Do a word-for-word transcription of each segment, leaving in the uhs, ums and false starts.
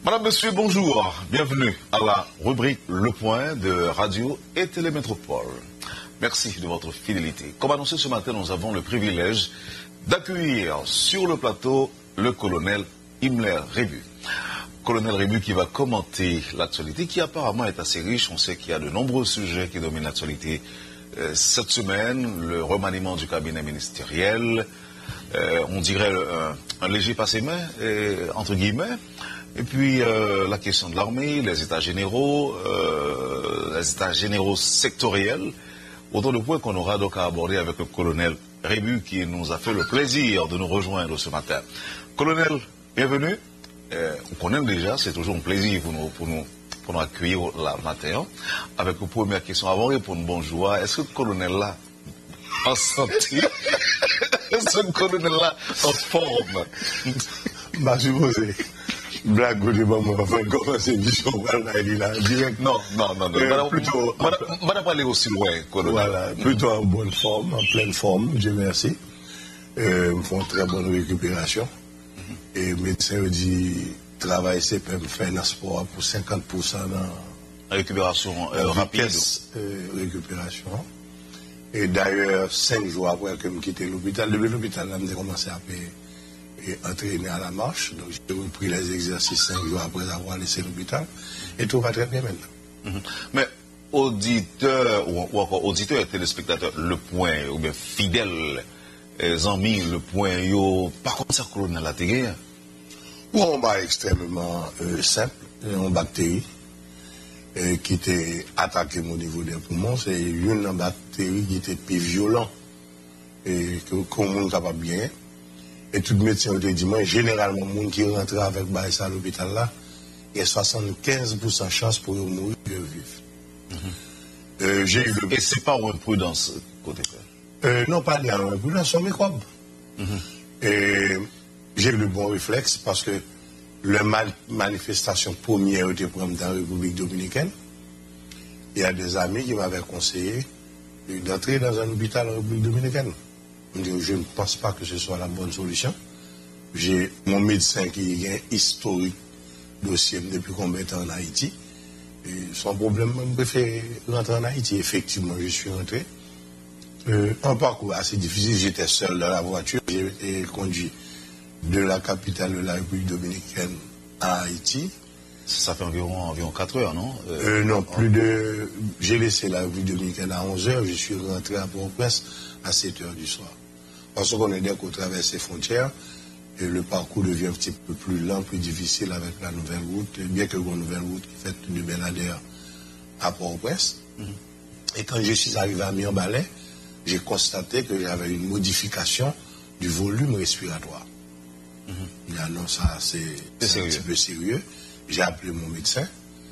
Madame, Monsieur, bonjour. Bienvenue à la rubrique Le Point de Radio et Télémétropole. Merci de votre fidélité. Comme annoncé ce matin, nous avons le privilège d'accueillir sur le plateau le colonel Himmler Rebu. Colonel Rebu qui va commenter l'actualité qui apparemment est assez riche. On sait qu'il y a de nombreux sujets qui dominent l'actualité euh, cette semaine. Le remaniement du cabinet ministériel, euh, on dirait un, un léger passé-main, euh, entre guillemets. Et puis euh, la question de l'armée, les états généraux, euh, les états généraux sectoriels. Autant de points qu'on aura donc à aborder avec le colonel Rebu qui nous a fait le plaisir de nous rejoindre ce matin. Colonel, bienvenue. Euh, on connaît déjà, c'est toujours un plaisir pour nous, pour nous, pour nous accueillir là matin. Avec une première question, avant de répondre bonjour, est-ce que le colonel là, en santé, est-ce que le colonel là, en forme? Bah, je suppose. Blague, je vais commencer là, direct. Non, non, non, non. Euh, plutôt, on va pas aller aussi loin, colonel. Voilà, plutôt en bonne forme, en pleine forme, Dieu merci. Euh, ils font une très bonne récupération. Mm-hmm. Et le médecin dit, travail, c'est peut faire un sport pour cinquante pour cent dans la récupération euh, rapide. Euh, récupération. Et d'ailleurs, cinq jours après que je quitté l'hôpital, depuis l'hôpital, là, j'ai commencé à payer. Et entraîné à la marche. Donc j'ai repris les exercices cinq jours après avoir laissé l'hôpital. Et tout va très bien maintenant. Mm-hmm. Mais auditeurs ou, ou encore auditeurs et téléspectateurs, le point, ou bien fidèles amis, le point, yo, par contre ça colonel la terre. Bon, bah extrêmement euh, simple. Une bactérie euh, qui était attaquée au niveau des poumons. C'est une bactérie qui était plus violente et que qu'on ne capable bien. Et tout le médecin te dit, moi, généralement, les gens qui rentrent avec ça à l'hôpital là, il y a soixante-quinze pour cent de chance pour eux mourir de vivre. Mm-hmm. euh, j'ai eu le... Et c'est pas une prudence côté euh, Non, pas une prudence, c'est un microbe. Mm-hmm. Et j'ai eu le bon réflexe parce que la mal manifestation première était pour dans la République dominicaine. Il y a des amis qui m'avaient conseillé d'entrer dans un hôpital en République dominicaine. Je ne pense pas que ce soit la bonne solution. J'ai mon médecin qui est historique dossier depuis combien de temps en Haïti. Et son problème, je préfère rentrer en Haïti. Effectivement, je suis rentré. Euh, un parcours assez difficile. J'étais seul dans la voiture. J'ai été conduit de la capitale de la République dominicaine à Haïti. Ça fait environ, environ quatre heures, non euh, euh, Non, plus de... J'ai laissé la République dominicaine à onze heures. Je suis rentré à Port-au-Prince à sept heures du soir. Parce qu'on est dès qu'on traverse les frontières, et le parcours devient un petit peu plus lent, plus difficile avec la nouvelle route, bien que la nouvelle route qui fait de Benader à Port-au-Prince. Mm-hmm. Et quand je suis arrivé à Mirebalais, j'ai constaté que j'avais une modification du volume respiratoire. Mm-hmm. Là, non, ça c'est un petit peu sérieux. J'ai appelé mon médecin,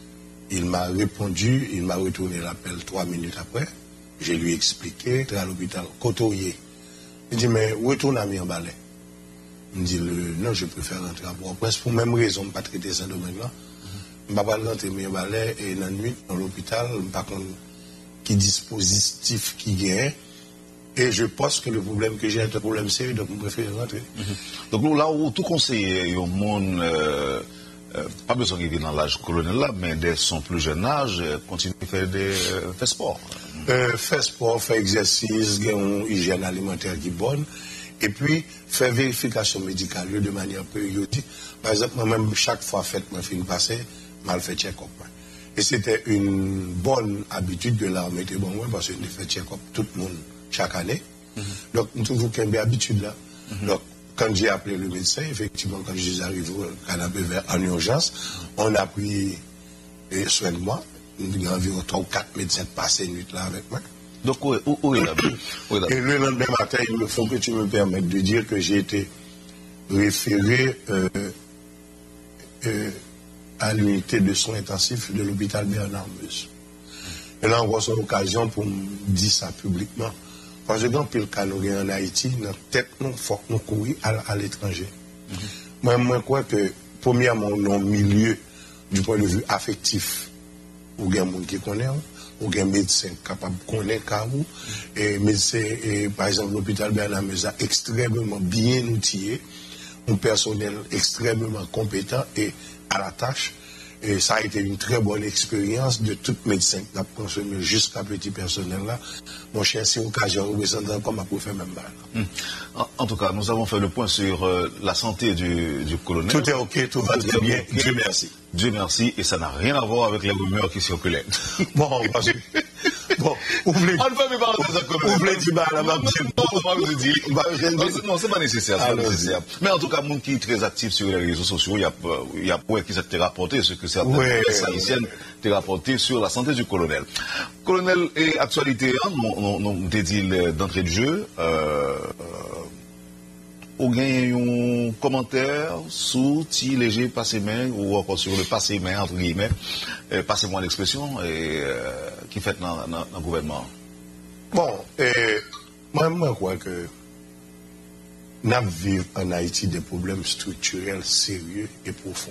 il m'a répondu, il m'a retourné l'appel trois minutes après. Je lui ai expliqué, j'étais à l'hôpital Cotoyer. Il dit, mais retourne à Mirebalais. Il me dit, le, non, je préfère rentrer à Port-au-Prince pour même raison, je ne pas traiter ce domaine-là. Je ne vais pas rentrer à Mirebalais et la nuit, dans l'hôpital, je ne sais pas qui dispositif qui vient. Et je pense que le problème que j'ai est un problème sérieux, donc je préfère rentrer. Mm-hmm. Donc là où tout conseiller, au monde, euh, euh, pas besoin de vivre dans l'âge colonel là, mais dès son plus jeune âge, continue à faire des euh, faire sport. Euh, faire sport, faire exercice, avoir une hygiène alimentaire qui est bonne, et puis faire vérification médicale de manière périodique. Par exemple, moi-même, chaque fois fête, ma fille passée, mal fait check-up. Et c'était une bonne habitude de l'armée, bon, parce que je fais check-up tout le monde chaque année. Mm-hmm. Donc, nous toujours qu'une habitude là. Mm-hmm. Donc, quand j'ai appelé le médecin, effectivement, quand je suis arrivé au canapé en urgence, on a pris soin de moi. Il y a environ trois ou quatre médecins passés une nuit là avec moi. Donc, où, où, où est la Et le lendemain matin, il me faut que tu me permettes de dire que j'ai été référé euh, euh, à l'unité de soins intensifs de l'hôpital Bernard-Meuse. Et là, on voit son occasion pour me dire ça publiquement. Parce que dans le cas en Haïti, notre tête, nous, faut que nous courir à, à l'étranger. Mm-hmm. Moi, moi, je crois que, premièrement, dans le milieu, du point de vue affectif, ou il y a des gens qui connaissent, ou il y a des médecins capables de connaître, et médecins, et, par exemple, l'hôpital Bernard-Meuse a extrêmement bien outillé, un personnel extrêmement compétent et à la tâche. Et ça a été une très bonne expérience de tout médecin qui a consommé jusqu'à petit personnel là. Mon cher, c'est occasion de descendre comme à pour faire même balle. Hum. En, en tout cas, nous avons fait le point sur euh, la santé du, du colonel. Tout est ok, tout va très bien. Okay. Dieu merci. Dieu merci, et ça n'a rien à voir avec les rumeurs qui circulaient. Bon, parce que... Bon, on ne peut pas parler de ça comme ça. Vous voulez dire, la non, non, c'est pas nécessaire. Pas nécessaire. Mais en tout cas, monde qui est très actif sur les réseaux sociaux, il y a, il y a point qui s'est rapporté, ce que certaines ouais, haïtiennes t'ont rapporté sur la santé du colonel. Colonel, et actualité, hein, nous dit d'entrée de jeu, euh, ou gagne un commentaire sur ti léger passé-main ou encore sur le passé-main, entre guillemets, euh, passez-moi l'expression, et, euh, qui fait dans le gouvernement. Bon, euh, moi, moi, je crois que nous vivons en Haïti des problèmes structurels sérieux et profonds.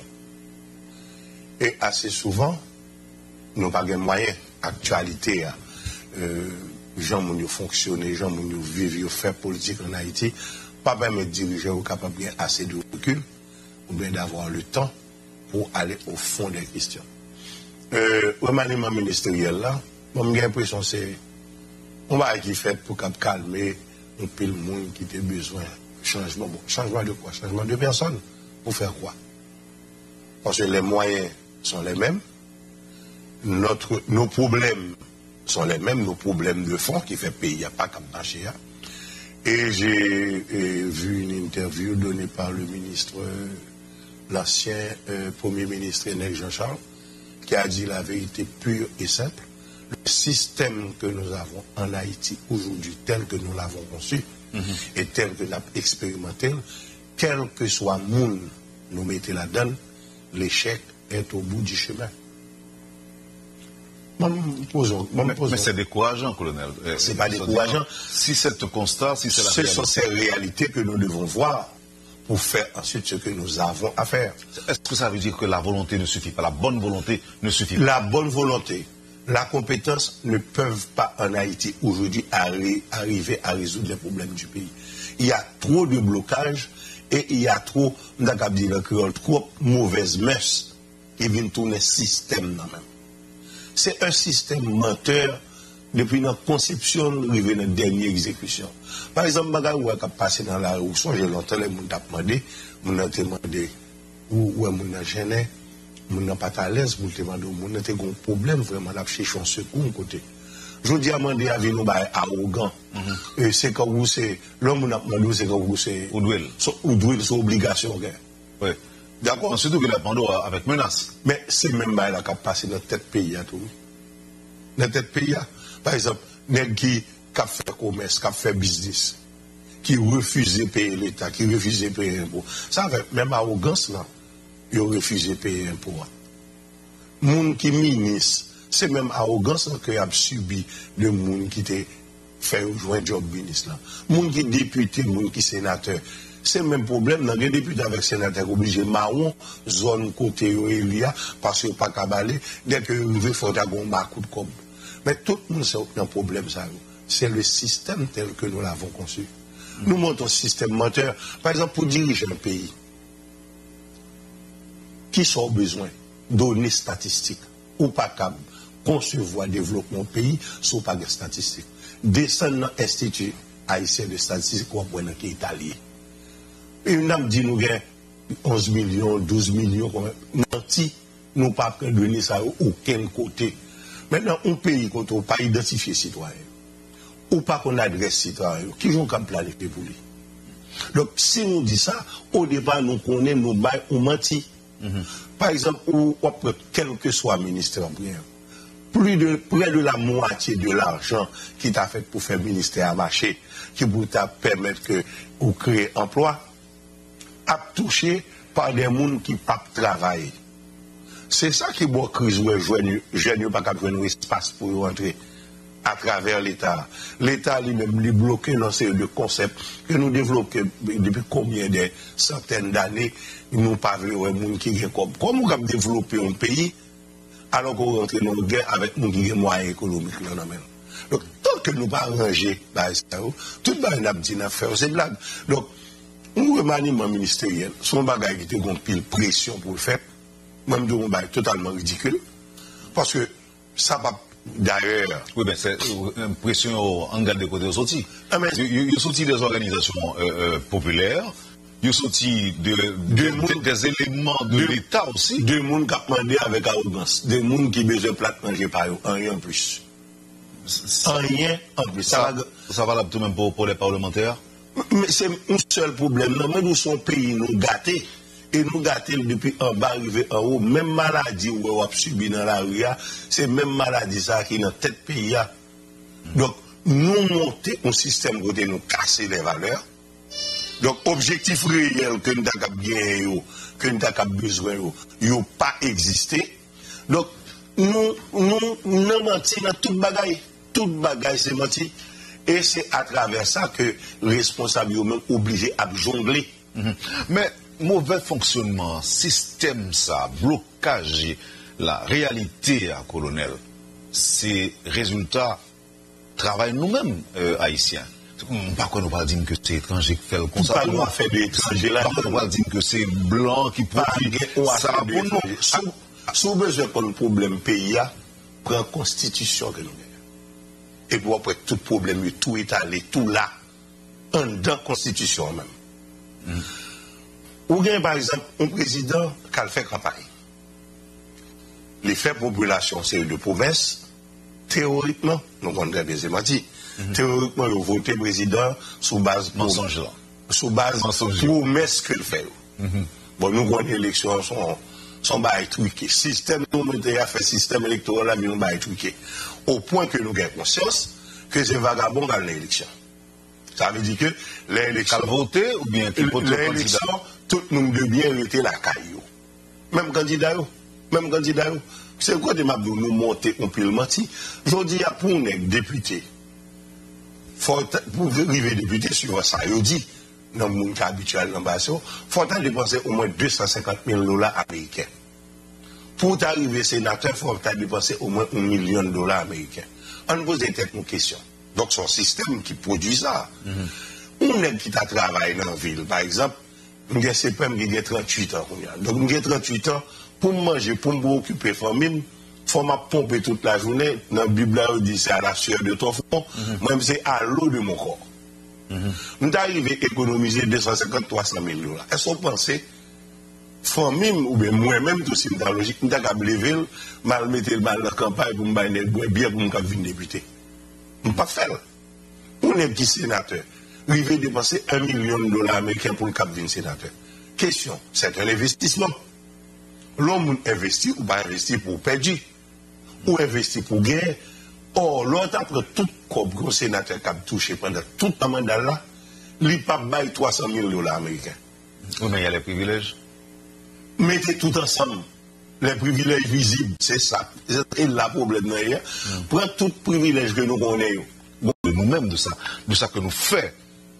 Et assez souvent, nous n'avons pas de moyens, actualité, euh, les gens qui fonctionnent, les gens qui vivent, qui font politique en Haïti, pas permettre de diriger ou capable bien assez de recul ou bien d'avoir le temps pour aller au fond des questions. Euh, le remaniement ministériel là, moi j'ai l'impression que c'est on va qui fait pour calmer un peu le monde qui a besoin de changement. Bon, changement de quoi? Changement de personne. Pour faire quoi? Parce que les moyens sont les mêmes, notre, nos problèmes sont les mêmes, nos problèmes de fond qui fait pays, il n'y a pas qu'à marcher. Et j'ai vu une interview donnée par le ministre, euh, l'ancien euh, Premier ministre Enel Jean-Charles, qui a dit la vérité pure et simple. Le système que nous avons en Haïti aujourd'hui, tel que nous l'avons conçu, mm-hmm. et tel que nous l'avons expérimenté, quel que soit le monde nous mettons là-dedans, l'échec est au bout du chemin. Posons, mais, mais c'est décourageant, colonel. C'est pas décourageant. Si c'est le constat, si c'est la Ce réalité. sont ces réalités que nous devons voir pour faire ensuite ce que nous avons à faire. Est-ce que ça veut dire que la volonté ne suffit pas, la bonne volonté ne suffit pas? La bonne volonté, la compétence ne peuvent pas en Haïti aujourd'hui arri arriver à résoudre les problèmes du pays. Il y a trop de blocages et il y a trop, trop mauvaises mœurs qui viennent tourner le système dans même. C'est un système menteur depuis notre conception, arrivé à notre dernière exécution. Par exemple, je suis passé dans la rue, j'ai longtemps, les gens m'ont demandé, m'ont demandé où est mon gêné, m'ont pas à l'aise, m'ont demandé où m'ont été un problème, vraiment, là, chercher un secours de côté. Je dis à demander à venir arrogant. Et c'est quand vous c'est, l'homme m'a demandé, c'est quand vous c'est. Ou douille. Ou douille, c'est obligation. Oui. D'accord. Surtout que la pando avec menace. Mais c'est même là qui a passé dans tête pays à tout. Dans tête pays, par exemple, les qui a fait commerce, qui a fait business, qui refuse de payer l'État, qui refuse de payer l'impôt. Ça fait même arrogance là, ils refusent de payer l'impôt. Les gens qui ministre, c'est même arrogance que a subi le monde qui t'a fait jouer un job ministre là. Les gens qui député, les gens qui sénateur. C'est le même problème dans les députés avec sénateur obligé marron zone côté Elia parce que pas cabalé dès que vous veut faut avoir un coup de com. Mais tout le monde sait un problème ça. C'est le système tel que nous l'avons conçu. Nous montons un système menteur. Par exemple, pour diriger un pays, qui sont besoin de données statistiques ou pas capable concevoir développement pays sans pas de statistiques. Descendre dans l'Institut haïtien de statistiques ou après qui est italien. Et nous avons dit nous avons onze millions, douze millions, menti, nous n'avons pas donné ça à aucun côté. Maintenant, un pays quand on n'a pas identifié citoyen, ou pas qu'on adresse citoyen, qui vont planifier pour lui. Donc, si nous disons ça, au départ, nous connaissons, nous baillons, on mentit. Mm-hmm. Par exemple, ou, quel que soit le ministère, plus de, près de la moitié de l'argent qui t'a fait pour faire le ministère à marcher, qui pour permettre que vous créez emploi, a touché par des gens qui ne peuvent pas travailler. C'est ça qui est la crise où les jeunes ne peuvent pas avoir un espace pour rentrer à travers l'État. L'État lui-même est bloqué dans ces deux concepts que nous développons depuis combien de centaines d'années. Nous n'avons pas vu un monde qui est comme. Comment on développer un pays alors qu'on rentre dans une guerre avec nous qui ont moyens économiques. Donc, tant que nous ne pas arranger, tout le monde a dit faire, c'est blague. Donc, un remaniement ministériel, son bagage qui était une pile pression pour le faire, Même de mon totalement ridicule. Parce que ça va d'ailleurs. Oui, mais c'est une pression en garde de côté au sorti. Ah, mais... Il y a sorti des organisations euh, euh, populaires, il y a sorti de, de, de, des éléments de, de l'État aussi. Des gens qui ont demandé avec arrogance. Des gens qui ont besoin de plate manger par eux, rien en plus. Rien en plus. Ça, ça, va... ça va là tout même pour, pour les parlementaires? Mais c'est un seul problème. Nous, nous sommes pays, nous gâtés. Et nous gâtés depuis en bas, arrivé en haut. Même maladie où on a subi dans la rue, c'est même maladie ça qui est dans tête pays. Donc, nous monter un système côté nous casser les valeurs. Donc, objectif réel que nous avons bien, que nous avons besoin, n'a pas existé. Donc, nous, nous, nous mentons dans toute bagaille. Toute bagaille, c'est mentir. Et c'est à travers ça que les responsables sont même obligés à jongler. Mm-hmm. Mais, mauvais fonctionnement, système ça, blocage, la réalité à colonel, c'est résultat travail nous-mêmes euh, haïtiens. Par contre, on va dire que c'est étranger qui fait le constat. Pas nous fait des étrangers là. On va dire que c'est blanc qui profite. Ça pour nous. Si vous besoin pour le problème pays, prend constitution que nous avons. Et puis après tout problème, tout étalé, tout là, en dans constitution même. Mm. Ou bien, par exemple, un président qui a fait campagne. Les faits population, c'est de province. Théoriquement, nous connaissons des ématis. Mm-hmm. Théoriquement, il vote président sous base mensonge. Sous base promesse qu'il fait. Mm-hmm. Bon, nous connaissons l'élection, son, son bail truqué. Système, nous avons fait système électoral, mais nous avons truqué. Au point que nous avons conscience que c'est vagabond dans l'élection. Ça veut dire que l'élection. Qu'à voter ou bien l'élection, tout le monde de bien était la caillou. Même candidat, même candidat. C'est quoi de nous monter on peut le mentir. Je dis à pour un député, pour arriver député sur ça, je dis, dans le monde habituel dans il faut dépenser au moins deux cent cinquante mille dollars américains. Pour arriver sénateur, il faut dépenser au moins un million de dollars américains. On pose des têtes nos questions. Donc, c'est un système qui produit ça. Mm-hmm. On est qui a travaillé dans la ville, par exemple, nous avons C P M qui a trente-huit ans. Donc, nous avons trente-huit ans, pour manger, pour me occuper, pour me faut me pomper toute la journée. Dans la Bible, on dit c'est à la sueur de ton front, mm-hmm. Moi, c'est à l'eau de mon corps. Mm-hmm. Nous avons arrivé à économiser deux cent cinquante à trois cent mille dollars. Est-ce qu'on pensait, famille, ou bien moi-même, tout c'est dans la logique, nous avons levé, mal mettre le mal dans la campagne pour me baigner bien pour me venir député. Nous ne pas faire. On est qui sénateur. Il veut dépenser un million de dollars américains pour le cap d'un sénateur. Question, c'est un investissement. L'homme investit ou pas investir pour perdre, ou investir pour gagner. Or, l'autre, après tout comme sénateur qui a touché pendant tout le mandat là, il n'a pas baillé trois cent mille dollars américains. Oui, mais il y a les privilèges. Mettez tout ensemble. Les privilèges visibles, c'est ça. Et là, le problème d'ailleurs, mm. Prends tout privilège que nous connaissons. Bon, de nous-mêmes, de ça, de ça que nous faisons.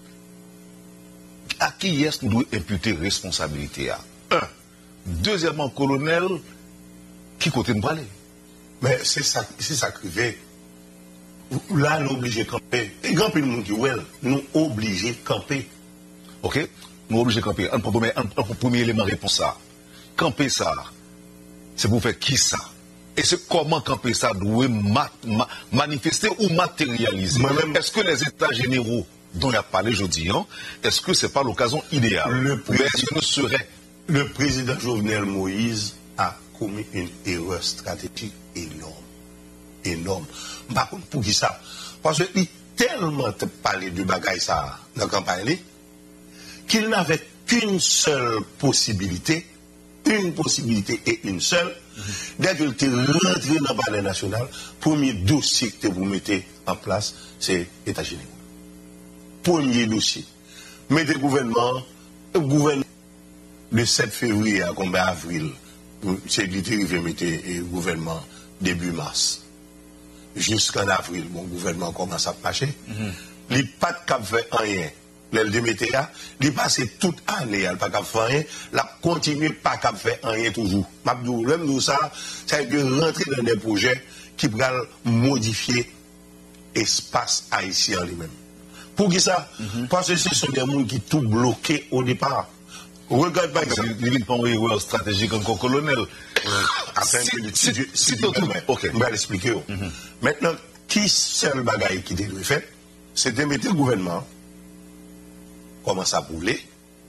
À qui est-ce que nous devons imputer responsabilité à? Un. Deuxièmement, colonel, qui côté nous parler? Mais c'est ça, c'est ça qui fait. Là, nous obligés de camper. Et grand peu de monde qui est, nous obligés de camper. Ok? Nous obligés de camper. Un premier, un, un premier élément réponse ça. Camper ça. C'est pour faire qui ça? Et c'est comment camper ça doit ma, ma, manifester ou matérialiser? Est-ce que les états généraux dont il a parlé aujourd'hui, hein, est-ce que ce n'est pas l'occasion idéale? Le président, serait... le président Jovenel Moïse a commis une erreur stratégique énorme. Énorme. Par contre, pour qui ça? Parce qu'il tellement parlé de bagaille ça dans la campagne qu'il n'avait qu'une seule possibilité. Une possibilité et une seule, mm-hmm. Dès que tu rentré dans le palais national, premier dossier que vous mettez en place, c'est l'État général. Premier dossier. Mettez le gouvernement, le gouvernement, le sept février à combien avril, c'est l'idée que vous mettez le gouvernement début mars. Jusqu'en avril, mon gouvernement commence à marcher. Mm-hmm. Il n'y a pas de cap fait rien. L'L D M T A, il passe toute année, il n'a pas qu'à faire rien, il continue pas qu'à faire rien toujours. Mabdou, l'homme de ça, c'est de rentrer dans des projets qui peuvent modifier l'espace haïtien lui-même. Pour qui ça? Mm-hmm. Parce que ce sont des gens qui tout bloqués au départ. Regarde par exemple. Il n'y a pas une stratégique encore colonel. Après, si tu si tu ok, on va l'expliquer. Maintenant, qui seul bagaille qui devait faire, c'était mettre le gouvernement commence à bouler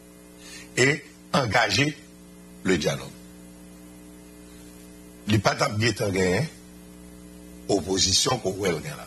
et engager le dialogue. Il n'y a pas de gagné opposition qu'on voit là.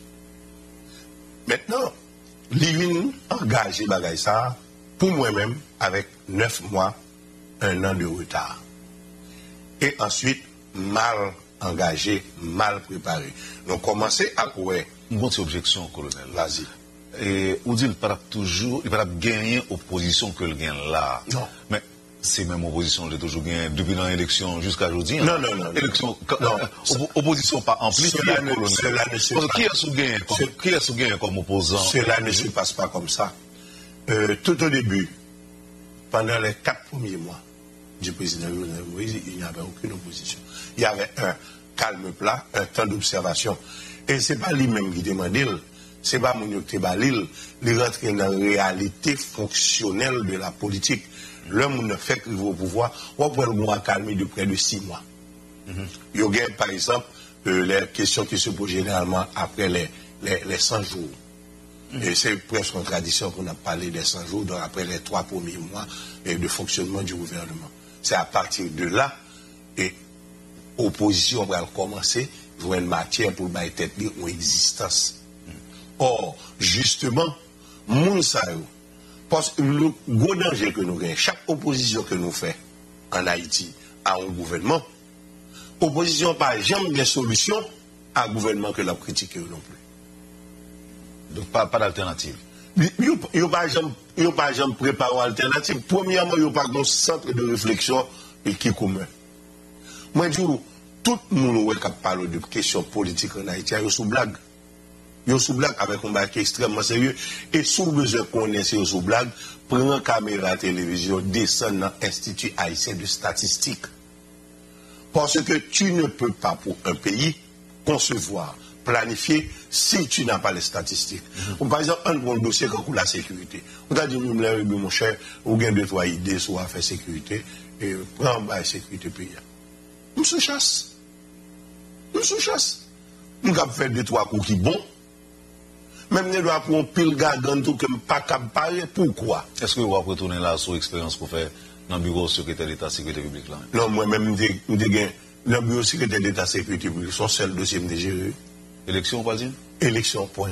Maintenant, il a engagé bagaille ça pour moi-même avec neuf mois, un an de retard. Et ensuite, mal engagé, mal préparé. Donc, commencez à quoi? Une bonne objection, colonel. Vas-y. Et on dit qu'il ne peut toujours, il pas gagner opposition que le gain là. Non. Mais c'est même opposition, j'ai toujours gagné depuis l'élection jusqu'à aujourd'hui. Non, non, non. Élection, non. Op opposition pas amplie. Cela ne, cela ne se passe pas. Qui est sous-gagné comme, qui est sous-gagné comme opposant? Cela ne se passe pas comme ça. Euh, tout au début, pendant les quatre premiers mois du président Moïse, il n'y avait aucune opposition. Il y avait un calme plat, un temps d'observation. Et ce n'est pas lui-même qui demandait, ce n'est pas Mouniouk Tebalil, il rentre dans la réalité fonctionnelle de la politique. L'homme ne fait qu'il va au pouvoir, on peut le calmer de près de six mois. Mm-hmm. Il y a par exemple euh, les questions qui se posent généralement après les, les, les cent jours. Mm-hmm. Et c'est presque une tradition qu'on a parlé des cent jours, donc après les trois premiers mois et de fonctionnement du gouvernement. C'est à partir de là, et l'opposition va commencer à jouer une matière pour établir une existence. Or, justement, Mounsaïou, parce que le gros danger que nous avons, chaque opposition que nous faisons en Haïti à un gouvernement, opposition n'a pas jamais de solution à un gouvernement que la critique non plus. Donc, pas, pas d'alternative. Il n'y a pas jamais préparé une alternative. Premièrement, il n'y a pas de centre de réflexion qui est commun. Moi, je dis, tout le monde qui parle de questions politiques en Haïti, il y a sous blague. Il y a sous blague avec un bac extrêmement sérieux. Et sous besoin qu'on ait sous blague, prendre une caméra télévision, descendre dans l'Institut haïtien de statistique. Parce que tu ne peux pas, pour un pays, concevoir, planifier, si tu n'as pas les statistiques. Mm-hmm. Par exemple, un bon dossier comme la sécurité. On a dit, mon cher, on a deux, trois idées sur la sécurité, et prends la sécurité pays. On se chasse. On se chasse. On a fait deux, trois coups qui bons. Même nous doit pour un pile gargant tout que pas capable. Pourquoi? Est-ce que vous avez retourné là sur l'expérience pour faire dans le bureau secrétaire d'État sécurité publique là? Non, moi-même, je suis dans le bureau secrétaire d'État sécurité publique. Son seul dossier me géré. Élection, on va dire? Élection, point.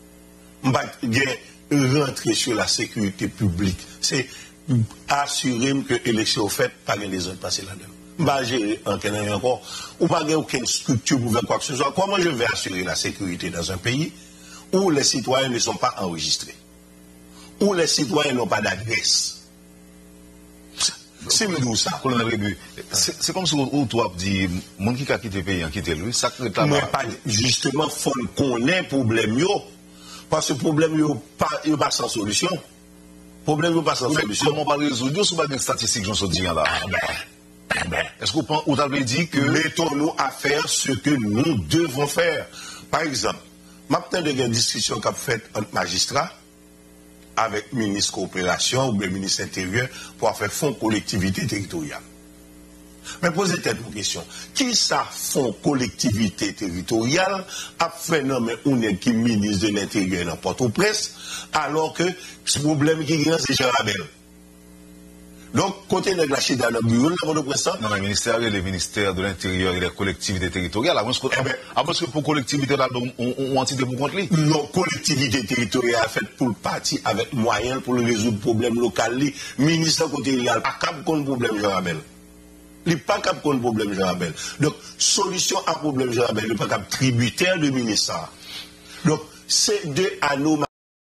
Je vais rentrer sur la sécurité publique. C'est assurer que l'élection faite par les autres passer là-dedans. Je ne vais pas gérer en encore. Ou pas aucune structure pour faire quoi que ce soit. Comment je vais assurer la sécurité dans un pays où les citoyens ne sont pas enregistrés, où les citoyens n'ont pas d'adresse? C'est nous ça. C'est comme si on toi dit, mon qui a quitté le pays, a quitté lui, ça crée pas. Justement, il faut qu'on ait un problème, parce que le problème n'est pas sans solution. Le problème n'est pas sans solution. Comment on va résoudre sur des statistiques, j'en suis dit là? Est-ce que vous avez dit que. Mettons-nous à faire ce que nous devons faire. Par exemple, maintenant, il y a une discussion qu'a faite entre magistrats avec le ministre coopération ou le ministre intérieur pour faire fonds collectivité territoriale. Mais posez-vous une question. Qui ça fonds collectivité territoriale a fait nommer un qui ministre de l'Intérieur dans Port-au-Prince alors que ce problème qui vient, c'est Jean Rabel? Donc, côté de la chida dans le bureau, le président. Non, le ministère, le ministère de l'Intérieur et des collectivités territoriales. Avant que pour collectivité, on entité pour contre lui. Non, collectivité territoriale fait pour le parti avec moyen pour résoudre le problème local. Le ministère côté, il n'a pas cap contre le problème Jean Rabel. Il n'a pas cap contre le problème Jean Rabel. Donc, solution à problème Jean Rabel, il n'a pas cap tributaire du ministère. Donc, c'est deux anomalies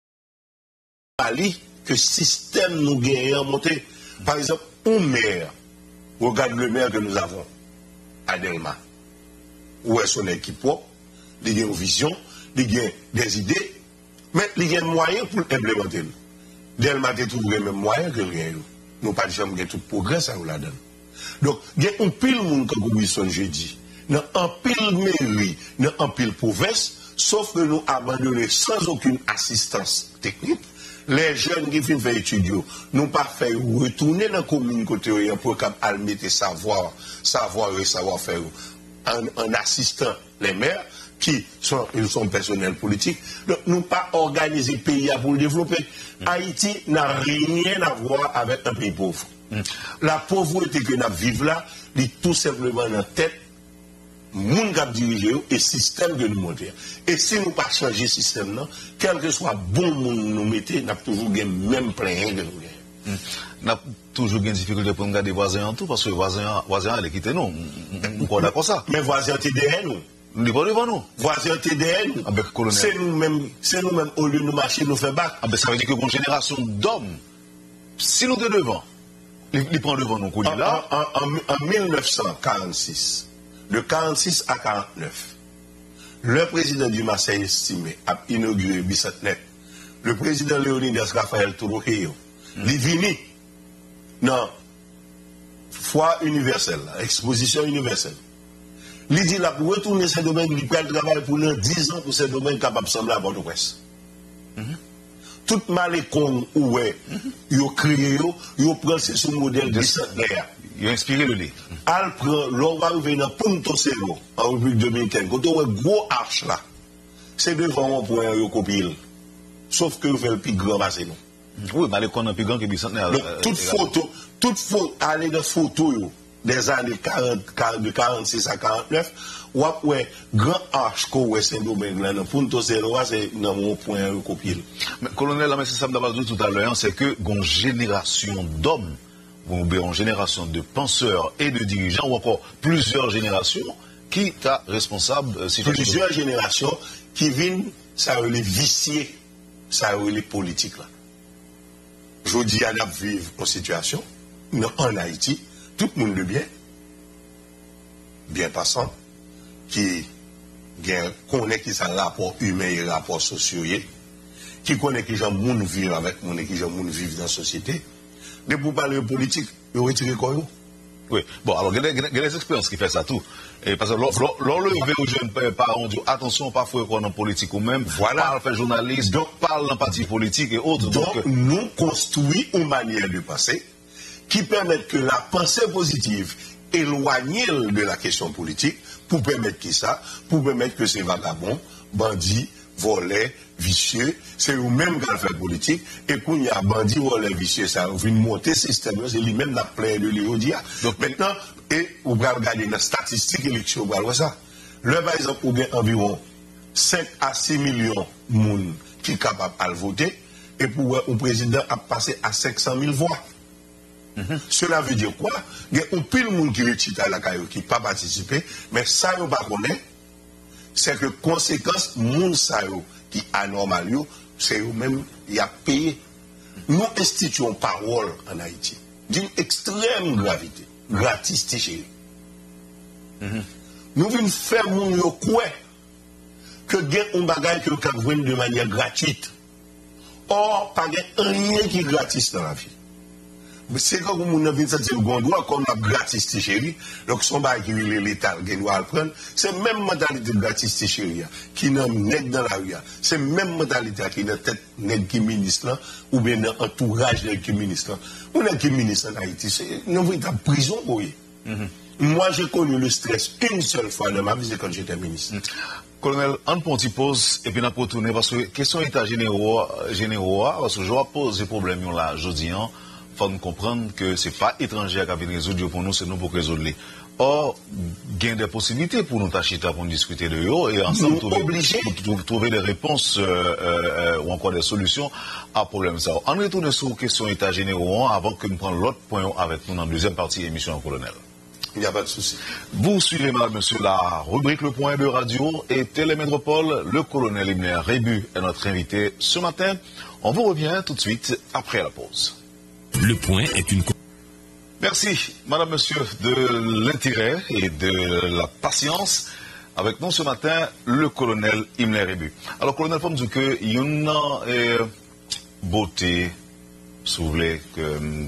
que le système nous gagne en montée. Par exemple, un maire, regarde le maire que nous avons, Adelma, où est son équipe, il a une vision, il a des idées, mais il y a un moyen pour l'implémenter. Delma a trouvé le même moyen que rien. Nous pas jamais tout progrès, ça nous la donne. Donc, il y a un pile monde comme Wilson jeudi, dans un pile mairie, dans un pile province, sauf que nous abandonnons sans aucune assistance technique, Les jeunes qui viennent faire étudier, nous pas fait retourner dans la commune côté pour qu'ils mettent savoir, savoir et savoir-faire en, en assistant les maires qui sont, ils sont personnels politiques. Donc, nous pas organiser le pays pour le développer. Mm. Haïti n'a rien à voir avec un pays pauvre. Mm. La pauvreté que nous vivons là, est tout simplement dans la tête moun k'ap dirige et le système que nous montons. Et si nous pas changer le système là, quel que soit bon moun nous mettez, nous avons toujours le même plein que nous gagnons. Nous avons toujours des difficultés pour nous garder voisins en tout, parce que les voisins, voisins allaient quitter nous. Nous sommes d'accord ça. Mais voisins étaient derrière nous. Nous ne sommes pas devant nous. Voisins étaient derrière nous. Ah ben, colonel. C'est nous-mêmes, c'est nous-mêmes, au lieu de nous marcher, nous faire battre. Ah ben, ça veut dire que une génération d'hommes, si nous sommes devant, ils prennent devant nous. En, là. En, en, en mille neuf cent quarante-six, de quarante-six à quarante-neuf, le président du Marseille estimé a inauguré Bicentenaire. Le président Léonidas Raphaël Touroukeyo, mm. il est venu dans foire universelle, exposition universelle. Il dit là pour retourner ce domaine, il prend le travail pour dix ans pour ce domaine capable de sembler à Port-au-Prince. Tout malécon où est, il a créé, il a pris ce modèle de Bicentenaire. Il a inspiré le lit. Al prend, l'on va revenir dans Punto Cerro, en République dominicaine. Quand on a un gros arche là, c'est devant pour un copier. Sauf que vous faites le plus grand passé, non? Oui, mais les qu'on a plus grand que Bicentenaire. Toute photo, toute photo, allez de photos des années quarante, de quarante-six à quarante-neuf, ou après, grand arche qu'on voit Saint-Domingue là, dans Punto Cerro, c'est dans mon point recopier. Mais colonel, là, mais c'est ça que je dit tout à l'heure, c'est que une génération d'hommes, une génération de penseurs et de dirigeants, ou encore plusieurs générations, qui sont responsables. Si plusieurs générations qui viennent, ça les vicier, ça les politiques là. Je dis à la vivre en situation, en Haïti, tout le monde de bien, bien passant, qui connaît qui sont rapport humain et rapport sociaux, qui connaît qui gens monde vivre avec monde et qui gens monde vivre dans la société. Mais pour parler de politique, il retire quoi? Oui, bon, alors, il y a des expériences qui font ça tout. Et parce que l'on le veut aux jeunes parents, on dit attention, parfois qu'on est en politique ou même, voilà. Parle fait journaliste, donc parle dans parti politique et autres. Donc, donc nous construisons une manière de penser qui permet que la pensée positive éloigne de la question politique pour permettre que ça, pour permettre que ces vagabonds, bandits, volets, vicieux, c'est eux-mêmes qui ont fait politique, et quand il y a bandits, volets, vicieux, ça vient monter le système, c'est lui-même la plaie de l'Éodia. Donc maintenant, et vous pouvez regarder les statistiques électorales, vous voyez ça. Là, par exemple, il y a environ cinq à six millions de monde qui sont capables de voter, et pour un président a passé à cinq cent mille voix. Mm-hmm. Cela veut dire quoi? Il y a un pile de monde qui est à la caillou, qui n'a pas participé, mais ça, vous ne connaissez pas. C'est que conséquence, moun sa yo qui anormal yo, c'est eux même qui a payé. Nous instituons parole en Haïti d'une extrême gravité, gratis chérie. Mm-hmm. Nous venons faire moun yo quoi que gain un bagage que vous avez de manière gratuite. Or, pas rien qui est gratis dans la vie. C'est comme on a vu ça, c'est le bon droit, comme la gratis chérie. Donc, son bail qui est l'état, qui doit prendre, c'est la même mentalité de gratis chérie, qui n'a net dans la rue. C'est la même mentalité qui n'a tête net qui ministre, ou bien dans l'entourage net qui ministre. On est qui ministre en Haïti, c'est une véritable prison pour eux. Mm-hmm. Moi, j'ai connu le stress une seule fois dans ma vie, c'est quand j'étais ministre. Mm-hmm. Colonel, on peut y pose et puis on peut retourner parce que question état généraux, généraux, parce que je vais poser des problèmes là, je dis, il faut nous comprendre que ce n'est pas étranger à venir résoudre pour nous, c'est nous pour résoudre. Or, il y a des possibilités pour nous tâcher pour discuter de eux et ensemble trouver, trouver, trouver des réponses euh, euh, ou encore des solutions à problème ça. On retourne sur la question état généraux avant que nous prenions l'autre point avec nous dans la deuxième partie de l'émission, colonel. Il n'y a pas de souci. Vous suivez, madame, monsieur, la rubrique Le Point de Radio et Télémétropole. Le colonel Imler Rébu est notre invité ce matin. On vous revient tout de suite après la pause. Le Point est une... Merci, madame, monsieur, de l'intérêt et de la patience. Avec nous ce matin, le colonel Imler Rébu. Alors, colonel, faut me dire qu'il y a une euh, beauté, si vous voulez, que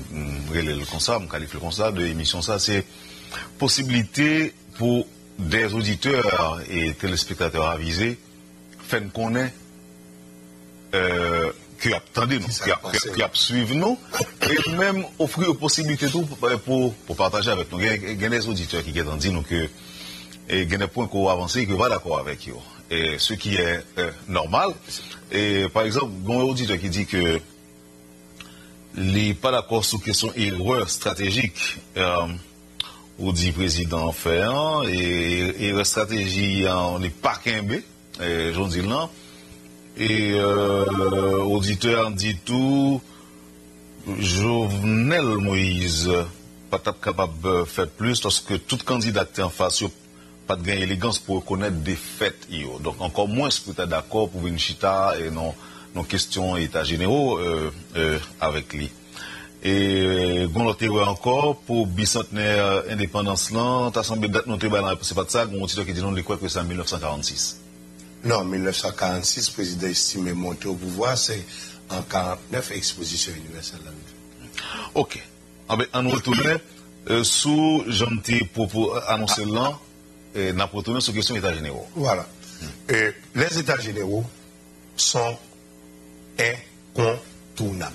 le constat, me qualifie le constat de l'émission, ça, c'est possibilité pour des auditeurs et téléspectateurs avisés, fait qu'on est euh, qui attendent nous, qui a suivi nous, et même offrir une possibilité tout pour, pour partager avec nous. Il y a des auditeurs qui ont dit nous que il y a des points qu'on avance et qui ne sont pas d'accord avec eux. Et ce qui est euh, normal. Et par exemple, il y a un auditeur qui dit que il n'est pas d'accord sur la question erreur stratégique. Euh, ou dit président fait, hein, et, et la stratégie, on n'est pas qu'un B, j'en dis là. Et euh, auditeur dit tout, Jovenel Moïse, pas capable de faire plus, parce que tout candidat en face, pas de gain élégance pour reconnaître des faits. Donc encore moins peut être d'accord pour une chita et non, non questions état généraux euh, euh, avec lui. Et on a encore pour bicentenaire indépendance là, t'as semblé date notée c'est pas de ça, on titre qui dit non les quoi que c'est en mille neuf cent quarante-six. Non, mille neuf cent quarante-six, président estimé monter au pouvoir, c'est en quarante-neuf exposition universelle. OK. Ah ben on retourne euh, sous gentil pour, pour annoncer ah. là et n'a retourné sur question états généraux. Voilà. Hmm. Et les états généraux sont incontournables.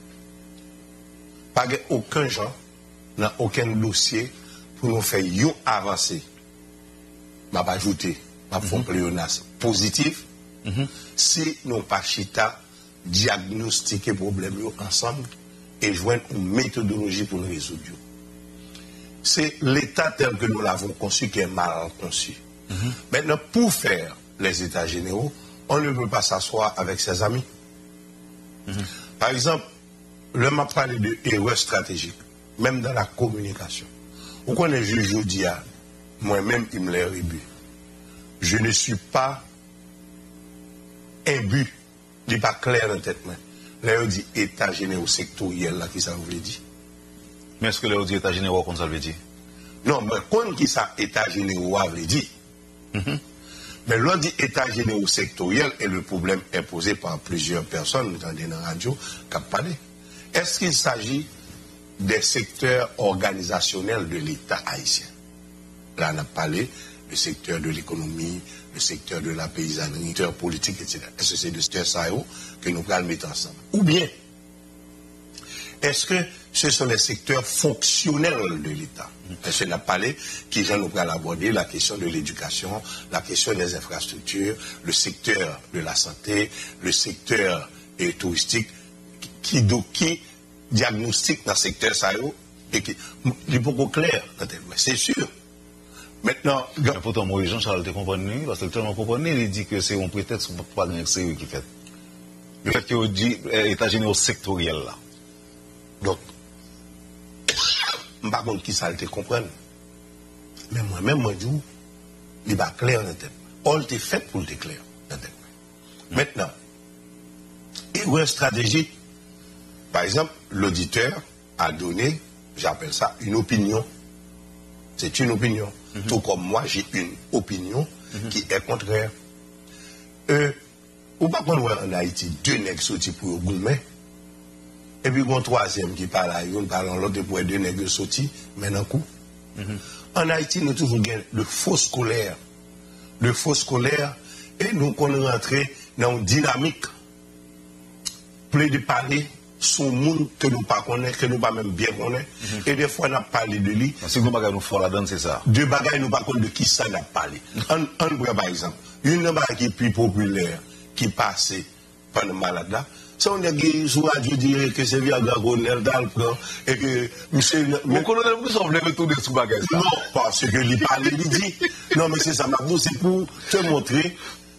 Pas aucun genre, dans aucun dossier pour nous faire yon avancer. Je vais ajouter, je vais faire un pléonasme positif, mm-hmm. si nous pas chita diagnostiquer le problème ensemble et joindre une méthodologie pour nous résoudre. C'est l'État tel que nous l'avons conçu qui est mal conçu. Mm-hmm. Maintenant, pour faire les États généraux, on ne peut pas s'asseoir avec ses amis. Mm-hmm. Par exemple, le m'a parlé de erreurs stratégiques, même dans la communication. Vous connaissez, je dis à moi-même, il me l'a rebu. Je ne suis pas imbu, il n'est pas clair dans la tête. Là, on dit état général sectoriel, là, qui ça veut dire. Mais est-ce que là, on dit état général, comme ça veut dire? Non, mais quand qui ça état général veut dire? Mm-hmm. Mais l'on dit état général sectoriel et le problème est posé par plusieurs personnes, nous entendons dans la radio, qui ont parlé. Est-ce qu'il s'agit des secteurs organisationnels de l'État haïtien? Là, on a parlé du secteur de l'économie, le secteur de la paysannerie, le secteur politique, et cetera. Est-ce que c'est de secteur ça que nous allons mettre ensemble? Ou bien, est-ce que ce sont les secteurs fonctionnels de l'État? Est-ce qu'on a parlé qui nous allons aborder la question de l'éducation, la question des infrastructures, le secteur de la santé, le secteur eh, touristique, qui, qui diagnostique dans le secteur ça et qui est beaucoup clair. C'est sûr. Maintenant, mais pourtant, moi, Jean-Charles te comprendre, parce que tellement comprendre, il dit que c'est un prétexte pour pas gagner sérieux qui fait. Le fait qu'il dit état général sectoriel là. Donc, je ne sais pas qui ça te comprendre. Mais moi-même, moi, je dis, il n'est pas clair dans la tête. On l'a fait pour le clair dans la tête. Maintenant, erreur stratégique. Par exemple, l'auditeur a donné, j'appelle ça une opinion. C'est une opinion. Mm-hmm. Tout comme moi, j'ai une opinion mm-hmm. qui est contraire. Euh, ou pas qu'on voit en Haïti deux nègres sortis pour le gourmet, et puis un troisième qui parle à eux, parle à l'autre pour deux nègres sortis, mais d'un coup. Mm-hmm. En Haïti, nous trouvons le faux scolaire. Le faux scolaire, et nous qu'on est rentré dans une dynamique. Plus de parler. Son monde que nous ne connaissons pas, que nous ne pas même bien connaissons. Mm-hmm. Et des fois, on a parlé de lui. Si nous bagages nous font la donne, c'est ça. Deux bagages, nous ne connaissons pas de qui ça a parlé. Un, un, par exemple, une bagages qui est plus populaire, qui passe pendant le malade là, c'est on est qui sur la radio dire que c'est via Gagonel d'Alpran et que monsieur. Mon colonel, vous semblez retourner sous bagage. Non, parce que lui parle, il dit. Non, mais c'est ça, c'est pour te montrer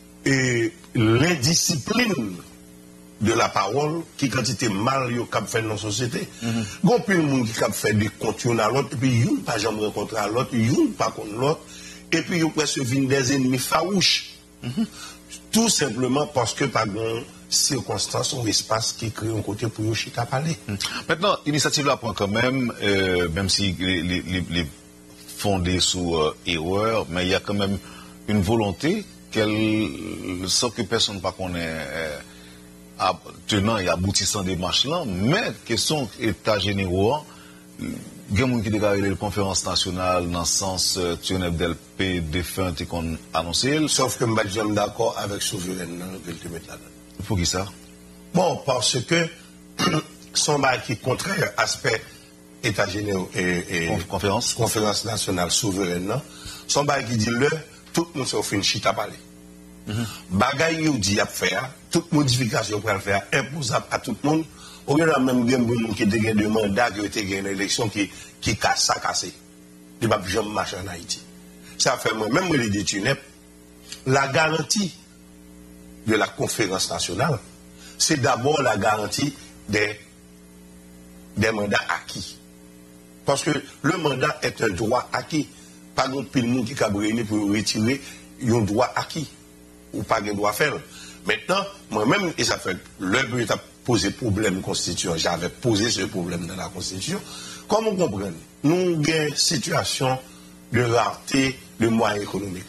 l'indiscipline de la parole qui quantité mal yo cap fait dans la société. Gon plus monde qui cap fait des contours à l'autre et puis yon pas jamais rencontrer à l'autre, yon pas contre l'autre et puis yon presque vinn des ennemis farouches. Mm-hmm. Tout simplement parce que par une circonstance ou espace qui crée un côté pour yon chita parler. Mm-hmm. Maintenant, l'initiative là prend quand même euh, même si les, les, les fondée sur euh, erreur, mais il y a quand même une volonté qu'elle sans que personne pas connaît euh, tenant et aboutissant des marches là, mais question état généraux, il y a des gens qui déclarent la conférence nationale dans le sens tu en es del P défunt et qu'on annonce. Sauf que je suis d'accord avec souverain que tu mets là-dedans. Pour qui ça? Bon, parce que son bail qui est contraire aspect État généraux et, et conférence. conférence nationale souveraine, non? Son bail qui dit le, tout le monde s'offre une chite à parler. Mm-hmm. Bagaille nous dit à faire, toute modification qu'on va faire imposable à tout le monde. Au lieu de même des gens qui ont des mandats, qui ont été gagné une élection qui qui casse ça cassé. Il ne va plus jamais marcher en Haïti. Ça fait moi, même les détenus, la garantie de la conférence nationale, c'est d'abord la garantie des, des mandats acquis. Parce que le mandat est un droit acquis. Pas d'autre pays monde qui a réuni pour retirer un droit acquis. Ou pas de droit à faire. Maintenant, moi-même, et ça fait le but a posé problème constituant. J'avais posé ce problème dans la Constitution. Comme on comprend, nous avons une situation de rareté de moyens économiques.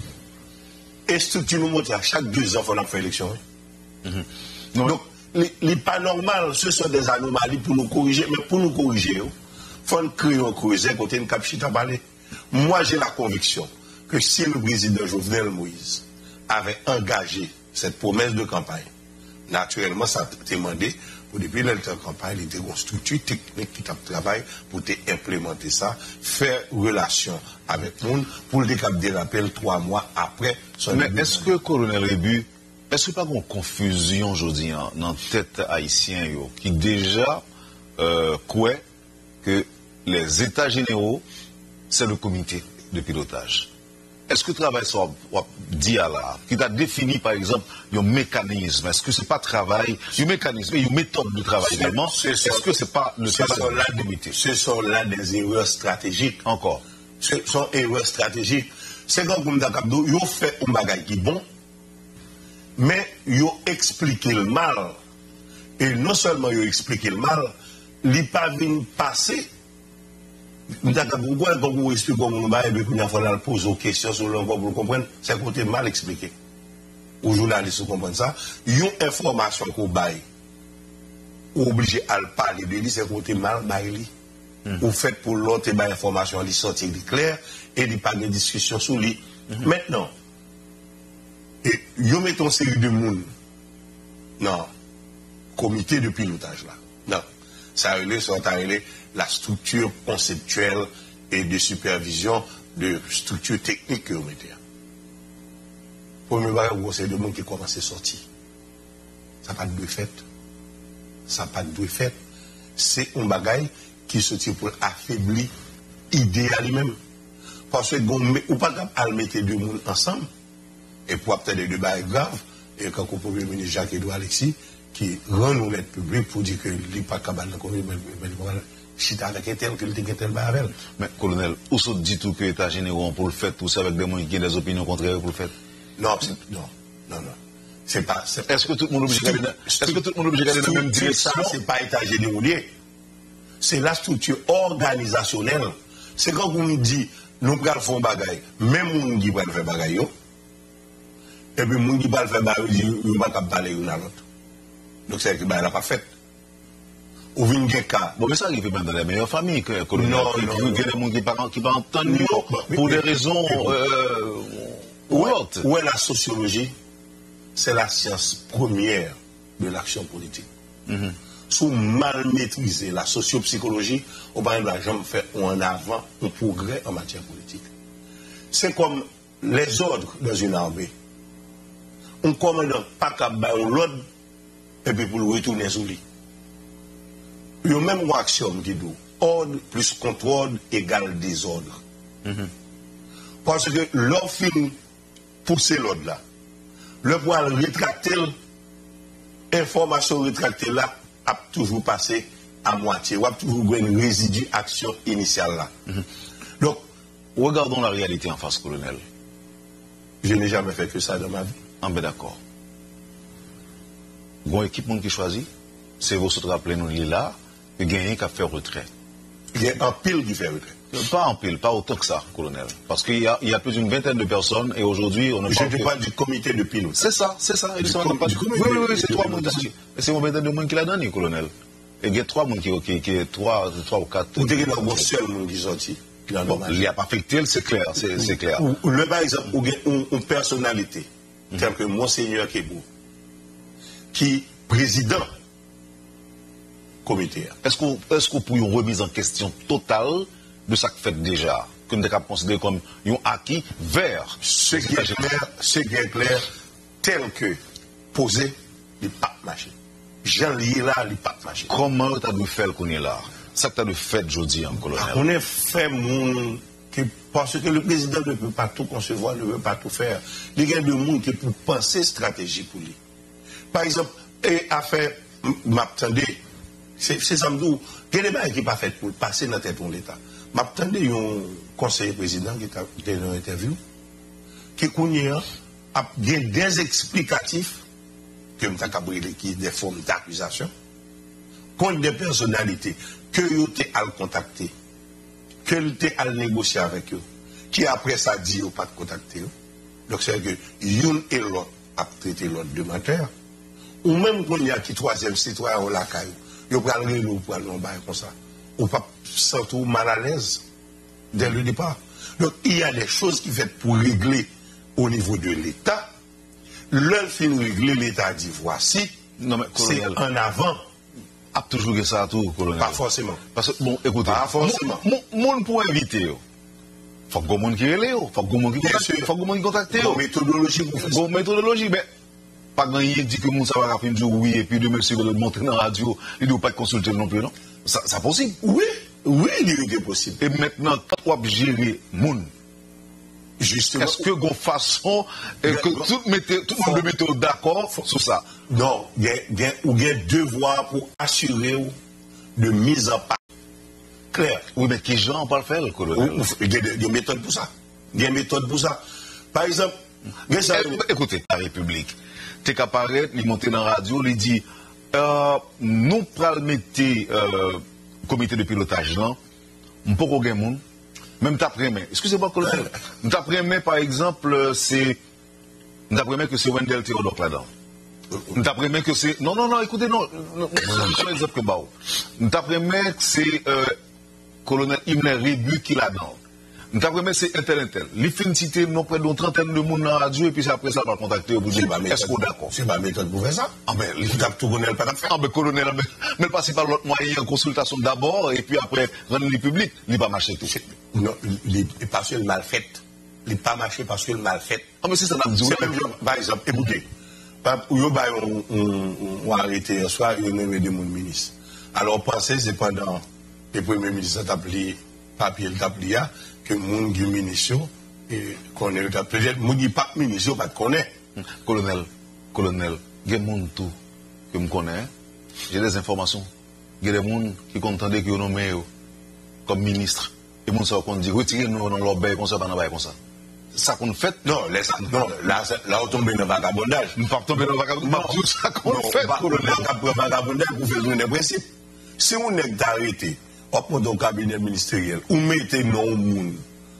Et structure nous montre à chaque deux ans, il faut faire élection. Mm-hmm. Donc, ce n'est pas normal, ce sont des anomalies pour nous corriger, mais pour nous corriger, il faut créer un creuset côté une capchite à parler. Moi, j'ai la conviction que si le président Jovenel Moïse avait engagé cette promesse de campagne, naturellement, ça a demandé, pour depuis la campagne, il était une structure technique qui travaille pour implémenter ça, faire relation avec le monde, pour le cap des rappels trois mois après. Mais est-ce que, colonel Rébu, est-ce que pas une confusion aujourd'hui hein, dans la tête haïtienne qui déjà euh, croit que les États généraux, c'est le comité de pilotage? Est-ce que le travail soit dit à là, qui t'a défini par exemple un mécanisme? Est-ce que ce n'est pas travail, un mécanisme et une méthode de travail également? Est-ce que ce n'est pas le travail de la comité? Ce sont là des erreurs stratégiques. Encore. Ce sont erreurs stratégiques. C'est quand vous m'avez dit, ils ont fait un bagage qui est bon, mais ils ont expliqué le mal. Et non seulement ils ont expliqué le mal, ils n'ont pas vu passer. Pourquoi quand vous expliquez comment on va et puis il faut poser des questions sur l'envoi pour comprendre, c'est un côté mal expliqué. Aux journalistes comprennent ça. Ils ont information qu'on baille. Obligé à parler de lui, c'est un côté mal baillé. Ou fait pour l'autre, bah, information, il sortir clair et il n'y a pas de discussion sur lui. Mm-hmm. Maintenant, ils mettent une série de monde dans le comité de pilotage là. Non. Ça relève, ça relève la structure conceptuelle et de supervision de structure technique que vous mettez. Premier bagage, c'est de monde qui commence à sortir. Ça n'a pas de fait. Ça n'a pas de fait. C'est un bagage qui sortit pour affaiblir l'idée à lui-même. Parce que vous ne pouvez pas mettre deux mondes ensemble et pour peut-être deux bagages graves. Et quand le Premier ministre Jacques-Edouard Alexis qui rend nous l'aide publique pour dire que il n'est pas capable de chita avec un tel que le tel tel avec. Mais, colonel, où se dit tout que l'État général pour le fait, tout ça avec des gens qui ont des opinions contraires pour le fait? Non, non, non, non. C'est pas. Est-ce que tout le monde est obligé Est-ce que tout le monde est obligé d'aller dans la même direction? Ça, c'est pas État général. C'est la structure organisationnelle. C'est quand vous me dites, nous allons faire un bagage, même nous qui va faire bagage, et puis nous qui va faire bagage, nous ne pouvons pas parler l'un à l'autre. Donc c'est que bah, elle n'a pas fait. Ou vient des cas. Bon, mais ça arrive même dans les meilleures familles que non, non, il y a des gens qui ne qui pas entendre pour des raisons euh, ou autres. Où est la sociologie? C'est la science première de l'action politique. Mm-hmm. Si vous mal maîtrisez la sociopsychologie, on va jamais faire en avant un progrès en matière politique. C'est comme les ordres dans une armée. On ne commande pas qu'à l'ordre et puis pour le retourner sous lui. Il y a même une action qui dit ordre plus contre-ordre égale désordre. Mm-hmm. Parce que l'ordre finit pousser l'ordre là. Le pouvoir rétracter, l'information rétractée là, a toujours passé à moitié. On a toujours une résidu action initiale là. Mm-hmm. Donc, regardons la réalité en face, colonel. Je n'ai jamais fait que ça dans ma vie. Ah ben d'accord. Bon équipement qui choisit, c'est vous se rappeler nous là, il y a un qui a fait retrait. Il y a un pile qui fait retrait. Pas en pile, pas autant que ça, colonel. Parce qu'il y a, il y a plus d'une vingtaine de personnes et aujourd'hui, on ne parle pas. Je parle du comité de pilote. C'est ça, c'est ça. Du com pas du comité. Oui, oui, oui, c'est trois monde. C'est une vingtaine de monde qui l'a donné, colonel. Et il y a trois monde qui, qui, qui, trois, trois ou quatre. Vous dites qu'il y a un seul monde qui est sorti. Bon, il n'y a pas affecté, c'est clair, c'est clair. Ou, le par exemple, il y a une, une personnalité, telle que Monseigneur Kébou, qui président comité. Est-ce qu'on est-ce qu'on peut une remise en question totale de ça que fait déjà, que nous devons considérer comme un acquis vers ce qui est clair, ce qui est clair, tel que posé, il pas marché. Jean lié là, il pas marché. Comment tu as dû faire qu'on est là? Ça que tu as dû faire aujourd'hui, en colonel. On est fait mon que parce que le président ne peut pas tout concevoir, ne peut pas tout faire. Il y a des gens qui pour penser stratégie pour lui. Par exemple, et affaire m'attendez, c'est ça me dit, il y a des gens qui pas fait pour passer dans la tête de l'État. M'attendez un conseiller président qui a été dans l'interview, qui connaît des explicatifs que nous avons des formes d'accusation contre des personnalités que vous avez à contacter, que vous avez à négocier avec eux, qui après ça dit ou pas de contacter eux. Donc c'est que l'une et l'autre a traité l'autre de menteur. Ou même quand il y a qui troisième citoyen au la caillou, vous prenez le pour aller comme ça. Ou pas sentir mal à l'aise dès le départ. Donc il y a des choses qui sont faites pour régler au niveau de l'État. L'un fin régler, l'État dit voici, c'est en avant. A toujours que ça tout, colonel. Pas forcément. Parce que, bon, écoutez, pas forcément. Mon pour inviter, il faut que le monde qui relève, il faut que le monde qui contacte, il faut que le monde qui contacte. Bon, méthodologie pour faire ça. Bon, méthodologie, mais pas grand chose dit que le monde ça va rappeler dire oui, et puis de monsieur de montrer dans la radio, il ne doit pas consulter non plus, non? Ça, c'est possible. Oui, oui, il est possible. Et maintenant, quand on gérer le monde, justement. Est-ce que une façon, et que tout, mettez, tout le monde mette d'accord sur ça? Non, il y a un devoir pour assurer de mise en place. Claire. Oui, mais qui gens pas le faire, le colonel? Il y a des méthodes pour ça. Il y a des méthodes pour ça. Par exemple, ça, écoutez, la République, tu es capable de monter dans la radio, il dit, euh, nous prenons mettre euh, comité de pilotage là, on peut pas gagner monde. Même t'après-midi, excusez-moi, colonel, t'après-midi, par exemple, c'est. T'après-midi que c'est Wendell Théodore là-dedans. T'après-midi que c'est. Non, non, non, écoutez, non. C'est un exemple que bah. T'après-midi que c'est euh, colonel Himmler Rébu qui là-dedans. T'après-midi c'est un tel, un tel. Les fins de cité, nous près d'une trentaine de monde dans la radio, et puis après ça, on va contacter pour dire est-ce qu'on est d'accord? C'est ma méthode pour faire ça. Ah, mais il faut tout colonel pas faire. Ah, mais colonel, mais le passer par l'autre moyen, en consultation d'abord, et puis après, rendre le public, il va marcher tout. Non, il n'est pas sûr mal fait. Il n'est pas marché parce qu'il est mal fait. Ah, mais c'est ça, on dit. Par exemple, écoutez, on a arrêté un soir, il y a même des ministres. Alors, pensez, c'est pendant le premier ministre a appelé papier, il a appelé que le monde qui est ministre, et qu'on est peut-être, le monde qui n'est pas ministre, pas de connaître. Colonel, colonel, il y a des gens tout que je connais, j'ai des informations. Il y a des gens qui contentent que vous nommez comme ministre. Et les gens qui disent retirez-nous dans leur bail comme ça, dans bail comme ça. C'est ça qu'on fait? Non, non, là, là, on tombe dans le vagabondage. Nous ne partons pas dans le vagabondage. C'est ça qu'on fait, colonel. Le vagabondage pour faire des principes. Si on est arrêté, on prend un cabinet ministériel, on mettez non au monde.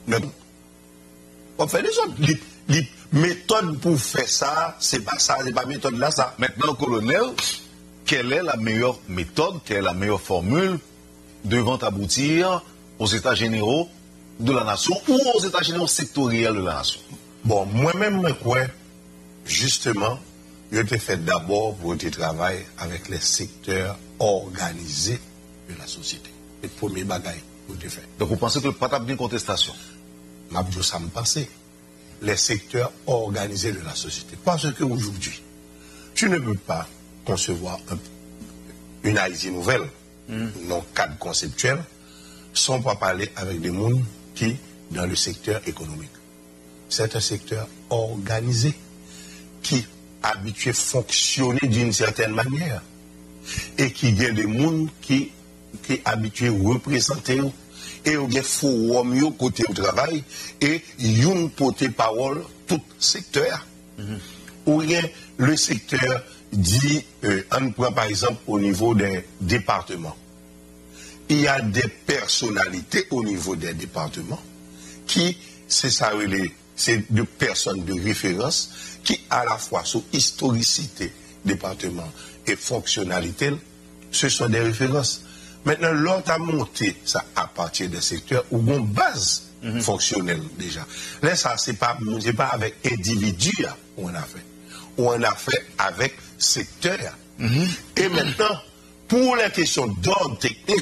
On fait des autres. Les méthodes pour faire ça, c'est pas ça, c'est pas méthode là, ça. Maintenant, colonel, quelle est la meilleure méthode, quelle est la meilleure formule devant aboutir aux états généraux de la nation ou aux états généraux sectoriels de la nation? Bon, moi-même, je crois, justement, je t'ai fait d'abord pour te travailler avec les secteurs organisés de la société. Le premier bagaille pour te faire. Donc, vous pensez que le pas bien contestation? Mabdou, ça me passait. Les secteurs organisés de la société. Parce qu'aujourd'hui, tu ne peux pas concevoir un, une Haïti nouvelle, mm. non cadre conceptuel, sans pas parler avec des gens qui, dans le secteur économique. C'est un secteur organisé, qui habitué à fonctionner d'une certaine manière, et qui y a des gens qui qui habitué à représenter, et il y a des forums côté au travail, et il y a une portée parole tout secteur. Mm-hmm. Où il y a le secteur dit, euh, on prend par exemple au niveau des départements. Il y a des personnalités au niveau des départements qui, c'est ça, c'est des personnes de référence qui, à la fois, sur historicité, département et fonctionnalité, ce sont des références. Maintenant, l'autre a monté ça à partir des secteurs où on base mm-hmm. fonctionnelle déjà. Là, ça, c'est pas, c'est pas avec individu qu'on a fait. On a fait avec secteur Mm-hmm. Et maintenant, pour les questions d'ordre technique,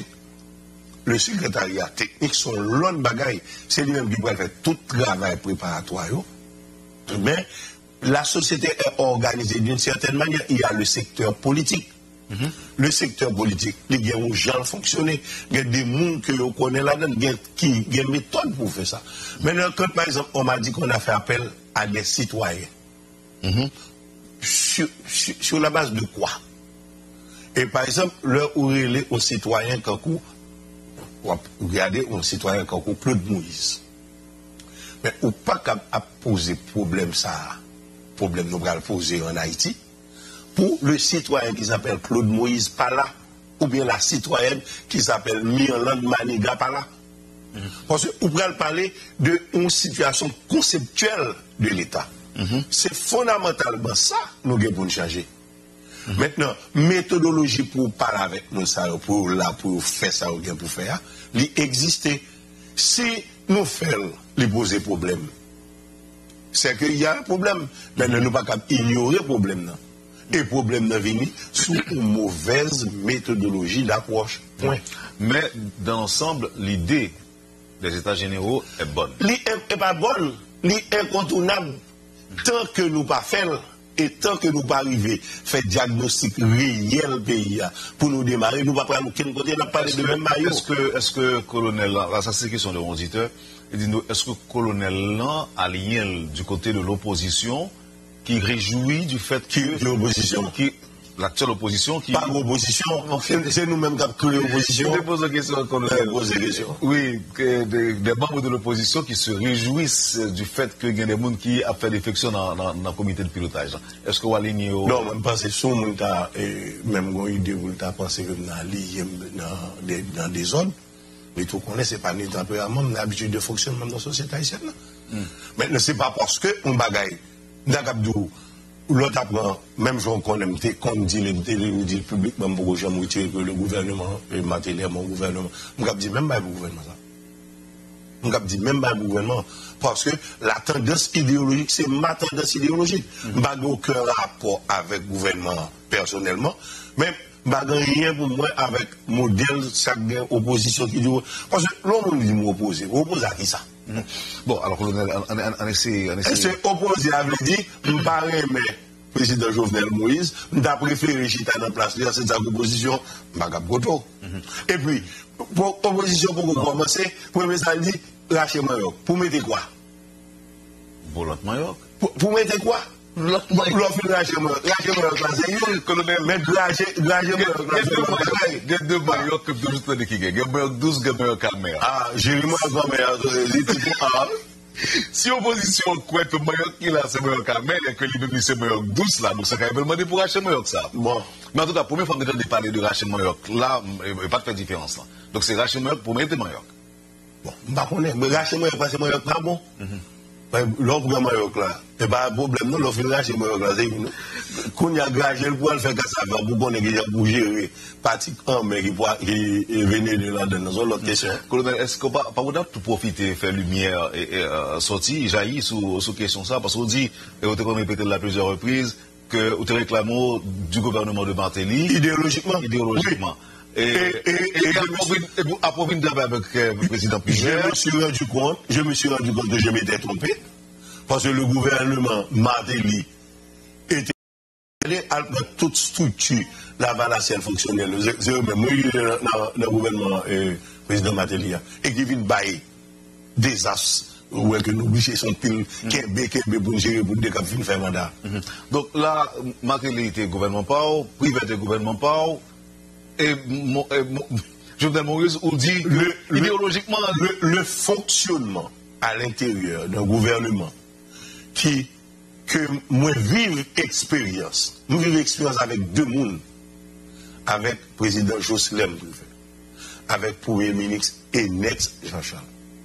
le secrétariat technique, son l'autre bagaille, c'est lui-même qui va faire tout le travail préparatoire. Mais la société est organisée d'une certaine manière. Il y a le secteur politique. Mm-hmm. Le secteur politique, il y a des gens fonctionner, il y a des gens que l'on connaît là-dedans, il y a qui, il y a une méthode pour faire ça. Maintenant, quand par exemple, on m'a dit qu'on a fait appel à des citoyens, mm-hmm. sur, sur, sur la base de quoi? Et par exemple, l'heure où il est aux citoyens Kankou, regardez un citoyen Kankou, Claude Moïse. Mais ou pas qu'à poser problème ça, problème nous allons poser en Haïti, pour le citoyen qui s'appelle Claude Moïse Pala, ou bien la citoyenne qui s'appelle Myrland Maniga Pala. Mm-hmm. Parce que vous pouvez parler d'une situation conceptuelle de l'État. Mm-hmm. C'est fondamentalement ça nous devons changer. Mm-hmm. Maintenant, méthodologie pour parler avec nous, ça, pour, là, pour faire ça ou bien pour faire, il existe. Si nous faisons les poser problème, c'est qu'il y a un problème. Mais nous ne pouvons pas ignorer le problème. Non. Et le problème n'est venu sous une mauvaise méthodologie d'approche. Point. Mais dans l'ensemble, l'idée des États généraux est bonne. L'idée n'est pas bonne, l'idée est incontournable. Tant que nous ne pas faisons, et tant que nous ne pas arriver faire diagnostic réel pays pour nous démarrer, nous ne pouvons pas prendre aucun côté, nous ne parler de même maillot. Est-ce que, est-ce que colonel, là, ça c'est une question de mon auditeur, est-ce que colonel là a lien du côté de l'opposition qui réjouit du fait que l'opposition, qui l'actuelle opposition qui pas l'opposition, c'est nous-mêmes qui avons créé l'opposition. Je te pose la question, colonel. Oui, que des, des membres de l'opposition qui se réjouissent du fait qu'il y a des gens qui ont fait défection dans, dans, dans le comité de pilotage. Est-ce que vous allez au... Non, je pense que si vous avez même une idée, vous avez pensé que vous allez dans, dans des zones, mais tout qu'on est, ce n'est pas ni tempérament, ni l'habitude de fonctionnement dans la société haïtienne. Mm. Maintenant, ce n'est pas parce que on bagaille. D'Agabdou, l'autre apprend, même si on connaît, comme dit le, le, le public, même pour que j'aime retirer que le gouvernement, et matériel, mon gouvernement, je ne dis même pas le gouvernement ça. Je ne dis même pas le gouvernement. Parce que la tendance idéologique, c'est ma tendance idéologique. Je n'ai mm-hmm. aucun rapport avec le gouvernement personnellement, mais je n'ai rien pour moi avec le modèle, chaque opposition qui dit. Parce que l'homme dit m'opposer. Opposer à qui ça? Mmh. Bon, alors, colonel, on, on, on essaie. On essaie... C'est opposé à dit, je ne pas aimer le président Jovenel Moïse, je préféré Chita dans la place, c'est sa proposition, je ne Goto. Et puis, pour opposition, pour commencer, pour me dire, lâchez Mayoc. Pour mettre quoi? Pour l'autre Mayoc. Pour mettre quoi? L'autre lâchez Mayoc. Lâchez Mayoc, c'est une, colonel, mais lâchez Mayoc. Il y a deux Mayoc que vous avez dit, il y a Mayoc douze, il y a Mayoc Camer. Ah, j'ai eu Mayoc Camer. Si l'opposition croit que Mayoc qui là, c'est Mayoc Camer, et que lui-même c'est Mayoc douze là, donc ça va demander pour racheter Mayoc ça. Bon. Mais en tout cas, la première fois que vous avez parlé de racheter Mayoc, là, il n'y a pas de différence là. Donc c'est racheter Mayoc pour mettre Mayoc. Bon, je ne connais pas, mais racheter Mayoc parce que Mayoc pas bon. L'offre de Mayoc là, c'est pas un problème, non, l'offre de racheter Mayoc là, c'est qu'on y a gagé le pouvoir faire qu'à ça, pour qu'on ait pour gérer, pratiquement, mais qui venait de là dans l'autre question. Colonel, est-ce qu'on pas vous tout profiter, faire lumière et, et euh, sortir, jaillir sur sur question ça, parce qu'on dit, et on a répété là plusieurs reprises, que vous réclamez du gouvernement de Martelly. Idéologiquement. Idéologiquement. Oui. Et, et, et, et, et vous approuvez avec le président Pierre. Je me suis rendu compte, je me suis rendu compte que je m'étais trompé, parce que le gouvernement Martelly était à toute structure, la valation fonctionnelle, c'est eux-mêmes, moi, dans le gouvernement euh, président Martelly, et qui vient bailler des as, où est que nous bichons son pile, qui est béqué, pour gérer, pour des cas, fin faire mandat. Donc là, Martelly était gouvernement Pau, privé était gouvernement Pau, et Jovenel Moïse ou dit le, idéologiquement le, le fonctionnement à l'intérieur d'un gouvernement qui que moi vive expérience, nous vivons expérience avec deux mondes, avec le président Jocelyn, avec le premier ministre et net Jean-Charles.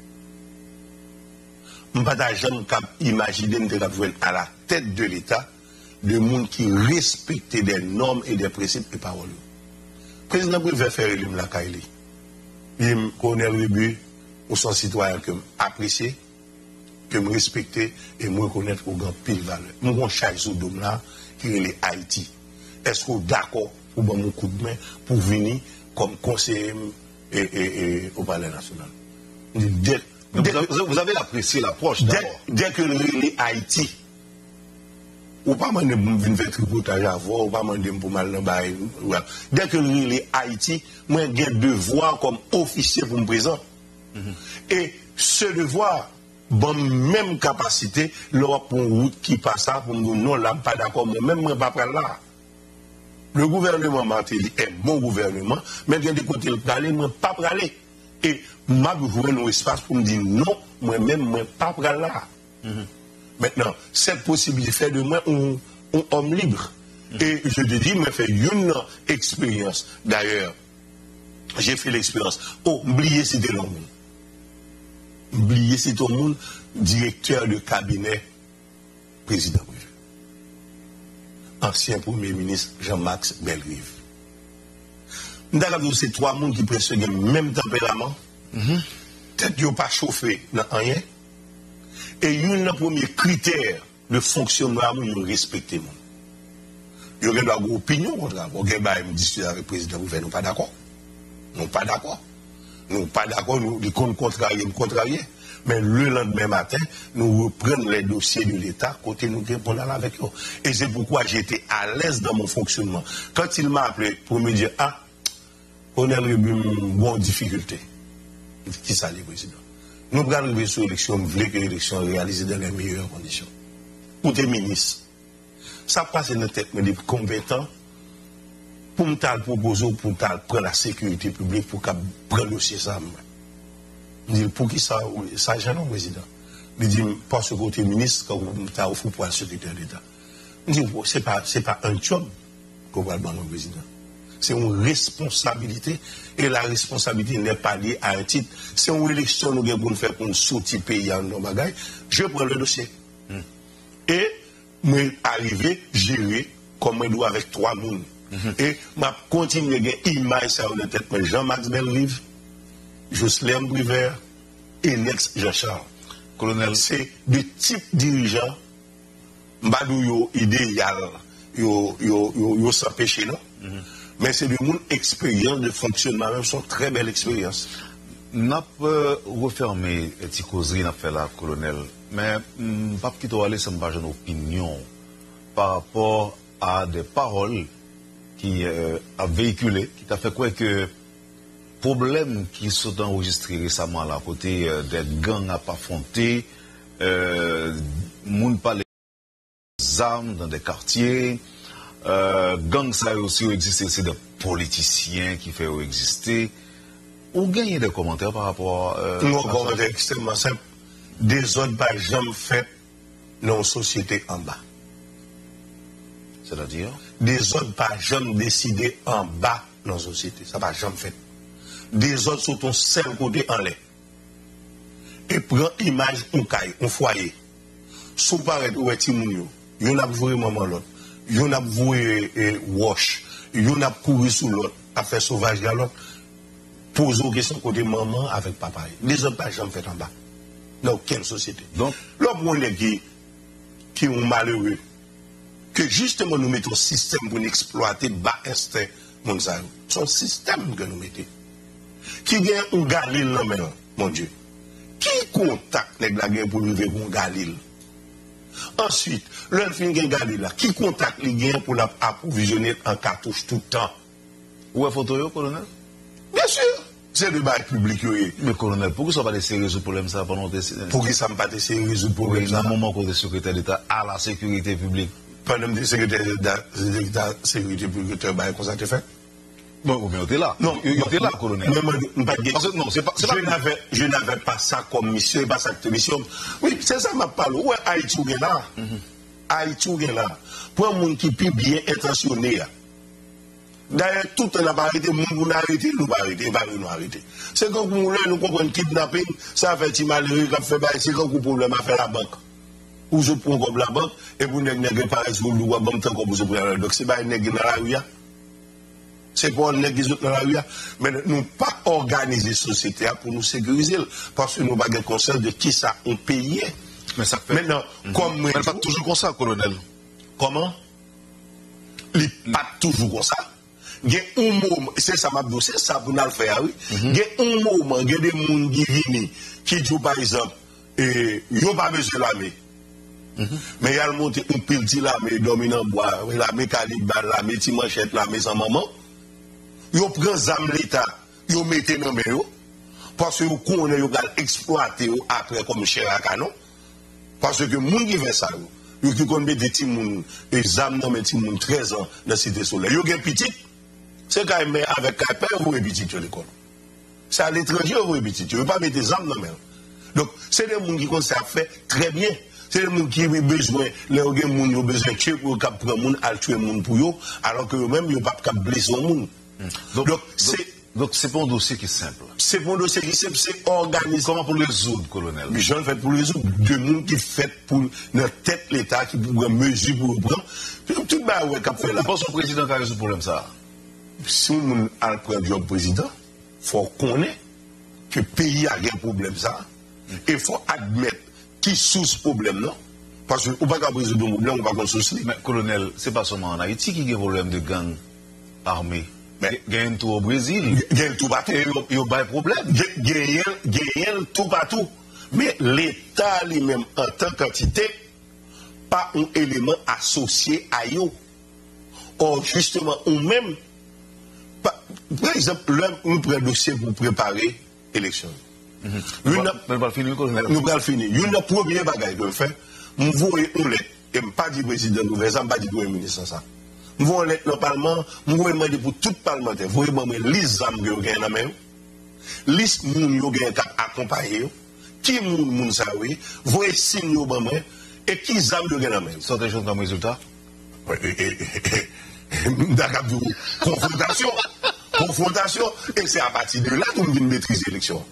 Je ne peux pas jamais imaginer à la tête de l'État de monde qui respectait des normes et des principes et paroles. Le président préfère faire l'élim la Kaili. Il connaît le but, ou son citoyen que apprécié, que me respecter et me reconnaître au grand pile valeur. Nous avons un chai sous dôme là, qui est Haïti. est-ce qu'on est d'accord pour donner un coup de main pour venir comme conseiller et, et, et, au Palais national? Dès, dès, vous, vous avez apprécié l'approche d'abord. Dès, dès que le Haïti, ou pas demander pour venir faire tripotage avant, ou pas demander pour mal dans le dès que le Haïti, moi j'ai un devoir comme officier pour me présenter. Mm-hmm. Et ce devoir, bon, même capacité, l'Europe pour une route qui passe ça, pour me dire non, là, pas d'accord, moi-même, je ne vais pas prendre là. Le gouvernement Martelly est bon gouvernement, mais il y a des côtés de aller, moi, pas pour aller. Et m'a besoin d'un espace pour me dire non, moi-même, moi, pas pour aller là. Mm-hmm. Maintenant, cette possibilité fait de moi un, un homme libre. Mm-hmm. Et je te dis, mais fait une expérience. D'ailleurs, j'ai fait l'expérience. Oh, oubliez c'était le monde. Oubliez c'était le monde, directeur de cabinet, président privé. Ancien Premier ministre Jean-Max Bellerive. Nous ces trois mondes qui presque le même tempérament. Mm-hmm. Peut-être qu'ils n'ont pas chauffé dans rien. Et il y a un premier critère de fonctionnement, ils ont respecté. Il y a une opinion contre ça. Il y a une discussion avec le président, nous ne pas d'accord. Nous ne pas d'accord. Nous ne pas d'accord, nous ne contrarions, nous contrarions. Mais le lendemain matin, nous reprenons les dossiers de l'État, côté nous répondons avec eux. Et c'est pourquoi j'étais à l'aise dans mon fonctionnement. Quand il m'a appelé pour me dire, ah, on a une bonne difficulté. Qui ça, les présidents? Nous allons arriver sur l'élection, nous voulons que l'élection soit réalisée dans les meilleures conditions. Pour des ministres, ça passe dans la tête, mais des compétents, pour me proposer, pour me prendre la sécurité publique, pour prendre le dossier ça. Je dis, pour qui ça, ça gêne le président? Je dis, parce que côté ministre, quand vous avez offert pour le secrétaire d'État. Je dis, ce n'est pas, pas un job qu'on va demander au président. C'est une responsabilité. Et la responsabilité n'est pas liée à un titre. C'est une élection nous avons fait pour nous sortir pays en nos bagages. Je prends le dossier. Mm. Et je suis arrivé, gérer comme je dois avec trois personnes. Mm-hmm. Et je continue à gagner image sur la tête. Jean-Max Bellerive, Jocelyn Brivert et l'ex Jean-Charles. Colonel, c'est des types dirigeants, Mbadou idéal, yo yo yo yo sans péché non. Mm-hmm. Mais c'est de mon expérience de fonctionnement, même sont très belles expériences. N'a pas refermé cette causerie, n'a fait là, colonel. Mais pas quitter aller sans pas une opinion par rapport à des paroles qui euh, a véhiculé, qui t'a fait quoi que problèmes qui sont enregistrés récemment là, à côté euh, des gangs à pas affronter, euh, moun parler des armes dans des quartiers. Euh, gang ça aussi existé, c'est des politiciens qui font exister. Ou gagnez des commentaires par rapport euh, à. Nous, commentaires extrêmement simple. Des autres pas jamais fait dans la société en bas. C'est-à-dire? Des autres pas jamais décidé en bas dans la société. Ça va jamais fait. Des autres sont ton seul côté en l'air. Et prend image un caille, un foyer. Sous paraître où est-il moun yo? Yon a voué maman l'autre. Yon a voué wash, yon a couru sous l'autre, a fait sauvage à l'autre, pose aux questions côté maman avec papa. Les autres pas jamais fait en bas. Dans quelle société? Donc, l'homme qui qui ont malheureux, que justement nous mettons un système pour exploiter bas instinct, mon zaro. C'est un système que nous mettons. Qui gagne un Galil là même, mon Dieu. Qui contacte les blagues pour lever un Galil? Ensuite, l'un fin gen gade là, qui contacte les gains pour l'approvisionner en cartouche tout le temps? Où est photo, colonel? Bien sûr, c'est le bail public. Mais colonel, pourquoi ça va laisser résoudre le problème ça pendant des... Pourquoi ça ne va pas laisser résoudre le problème ça? À un moment où le secrétaire d'État à la sécurité publique. Pendant le secrétaire d'État, la sécurité publique, tu as comment ça te fait? Bon, mais on est là. Non, on est là, colonel. Non, non, c'est pas, je n'avais, je n'avais pas ça comme mission, et pas ça comme mission. Oui, c'est ça m'a parlé. Où est Haïti ou là? Haïti ou là? Pour un monde qui peut bien intentionné. D'ailleurs, tout le monde a arrêté, le monde a arrêté, nous a arrêté, nous a arrêté. C'est quand nous nous comprenons kidnapping, ça fait un malheureux qui fait bail, c'est quand le problème a fait la banque. Ou je prends comme la banque, et vous n'avez pas raison de vous banque comme vous prenez. Donc c'est pas une nègre dans la rue. C'est pour les gens dans la rue, mais nous pas organiser la société pour nous sécuriser, parce que nous n'avons pas conscience de qui ça on payé. Mais ça fait. Maintenant, mm-hmm. comme. Mais pas toujours comme ça, colonel. Comment? il pas toujours comme ça. Il y a un moment, c'est ça m'a dit, c'est ça pour nous le faire, oui. Il y a un moment, il y a des gens qui viennent, qui disent par exemple, ils n'ont pas besoin de l'armée. Mais il y a le monté un pile de l'armée, dominant bois, l'armée calibre, l'armée petit manchette, l'armée sans maman. Ils prennent l'arme de l'État, ils mettent dans les mains, parce que vous connaissez, vous allez exploiter après comme chair à canon. Parce que les gens qui font ça, ils connaissent des petits gens, des âmes dans les petits gens, treize ans dans la cité soleil. Ils ont des petits. C'est quand même avec un père, vous avez petit à l'école. C'est à l'étranger, vous avez petit. Tu ne veux pas mettre des âmes dans les mains. Donc, c'est des gens qui connaissent ça fait très bien. C'est des gens qui ont besoin, les gens qui ont besoin de tuer pour prendre les gens, à tuer les gens pour eux, alors que eux-mêmes, ils n'ont pas blesser les gens. Donc, donc c'est. Donc, c'est pas un dossier qui est simple. C'est pas un dossier qui est simple, c'est organisé. Comment pour le résoudre, colonel? Mais je le fais pour le résoudre. Deux gens qui fait pour notre tête l'État, qui pour mesure pour prendre. Tout le monde a fait là. Je pense que le président a résoudre le problème, ça. Si on a le premier président, il faut connaître que le pays a un problème, ça. Et il faut admettre qui sous ce problème, non? Parce qu'on ne peut pas résoudre le problème, on ne peut pas sous. Mais, colonel, ce n'est pas seulement en Haïti qui a un problème de gang armé. Il y a un tout au Brésil. Il y a un tout partout. Il y a un problème. Il y a un tout partout. Mais l'État lui-même, en tant qu'entité, pas un élément associé à eux. Or, justement, ou même, par exemple, là, nous prenons un dossier pour préparer l'élection. Nous allons finir, colonel. Nous allons finir. Il y a un premier bagage que je fais. Nous voyons une lettre. Et je ne pas dire président, je ne pas dire premier ministre ça. Nous voulons lettre dans le Parlement, nous voulons demander pour tout parlementaire, vous voulez demander les âmes que vous avez dans la main, les gens qui ont accompagné, qui moun ça oui, vous voyez signes au moment, et qui âmes vous avez dans la main. Sortez chose comme résultat? D'accord, confrontation, confrontation, et c'est à partir de là que nous venons maîtriser l'élection.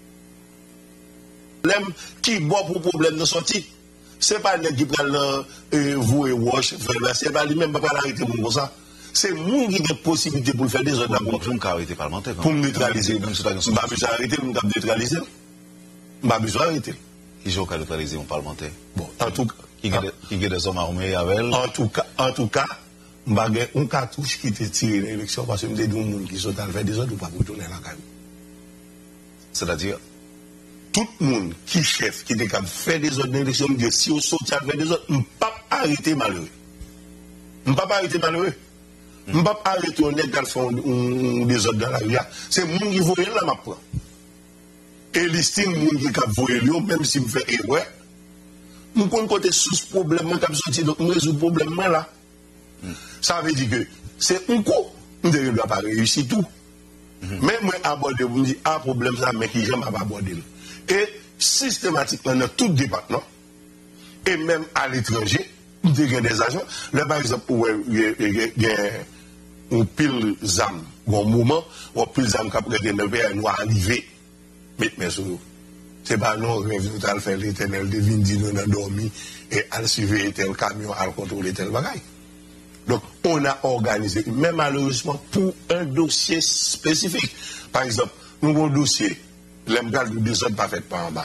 L'homme qui boit pour problème de sortie. Ce n'est pas le qui prend vous et wash, ce n'est pas lui-même qui va l'arrêter pour ça. C'est nous qui avons la possibilité pour faire des autres d'abord. Je ne peux pas arrêter parlementaire. Pour me neutraliser. Je ne peux pas arrêter, je ne peux pas neutraliser. Je ne peux pas arrêter. Qui joue à neutraliser un parlementaire? Bon, en tout cas. Qui a des hommes armés avec elle? En tout cas, en tout cas, je n'ai un cartouche qui était tiré dans l'élection parce que je me dis que les gens qui sont allés faire des autres ou pas pour tourner la caille. C'est-à-dire? Tout le monde qui chef, qui était capable de faire des autres élections, me dit si on saute à faire des autres, je ne peux pas arrêter malheureux. Je ne peux pas arrêter malheureux. Je ne peux pas arrêter un nègre qui des autres dans la rue. C'est le monde qui voit là, ma prend. Et l'estime, le monde qui a voyé lui, même si je fais erreur, je compte côté sous ce problème, je suis sorti, donc je résoudre le problème là. Ça veut dire que c'est un coup, je ne dois pas réussir tout. Mais moi, aborder, vous me dites, ah, problème ça, mais qui j'aime pas aborder. Et systématiquement, dans tout département, et même à l'étranger, il y a des agents. Là, par exemple, il y a un pile d'âme, un moment, un pile d'âme qui a pris des neveux, nous arriver, mais sur nous. C'est pas non, rêve, nous allons faire l'éternel, devine, dit, nous avons dormi, et à suivre tel camion, à contrôler tel bagaille. Donc, on a organisé, mais malheureusement, pour un dossier spécifique. Par exemple, nous avons un dossier, l'embrase de deux autres pas fait par en bas.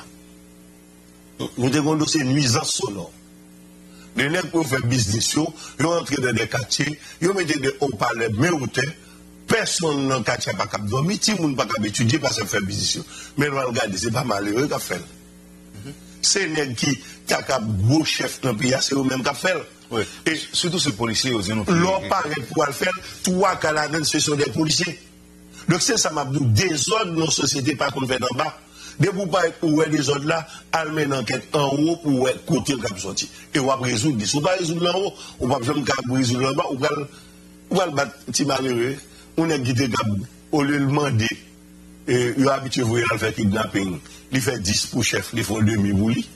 Nous avons un dossier nuisance sonore. Les nègres pour faire business, ils ont entré dans des quartiers, ils ont mis des haut-parleurs, mais hauteur, personne dans le quartier n'a pas capable de dormir, tout le monde n'a pas capable d'étudier parce qu'ils font business. Mais nous regardons, ce n'est pas malheureux qu'a fait. C'est les nègres qui ont un beau chef dans le pays, c'est eux-mêmes qui ont fait. Oui. Et surtout ces policiers aussi. L'on paraît pouvoir le faire, trois Canadiens, ce sont des policiers. Donc c'est ça m'a dit, des ordres dans la société, pas qu'on fait en bas. Dès que vous parlez pour des ordres là, elle met une enquête en haut pour côté le cap sorti. Et on va résoudre. Si on va résoudre en haut, on va résoudre en bas, on va le battre petit malheureux. On est guidé au lieu de demander, il est habitué à faire kidnapping, il fait dix pour chef, il fait demi pour lui.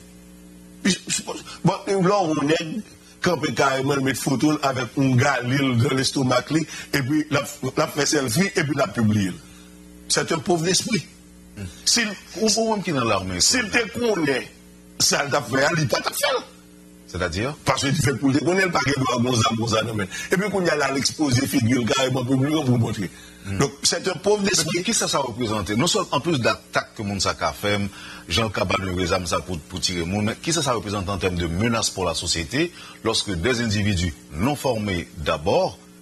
Bon, là on est campé carrément mettre photo avec un gars dans l'estomac et puis la, la fait selfie et puis la publie. C'est un pauvre d'esprit. Mm. S'il ou même qui dans l'armée. S'il te connaît, ça t'a fait, il t'a fait. C'est-à-dire? Parce que tu fais pour te connaître le paquet de bon ça, bon ça, non mais. Et puis qu'on y a là l'exposé figure carrément public pour montrer. Mm. Donc c'est un pauvre d'esprit. Qu'est-ce que ça représente? Non seulement en plus d'attaque que Mounsa a fait, Jean Cabane les âmes ça pour, pour tirer le monde, mais qu'est-ce que ça représente en termes de menace pour la société lorsque des individus non formés d'abord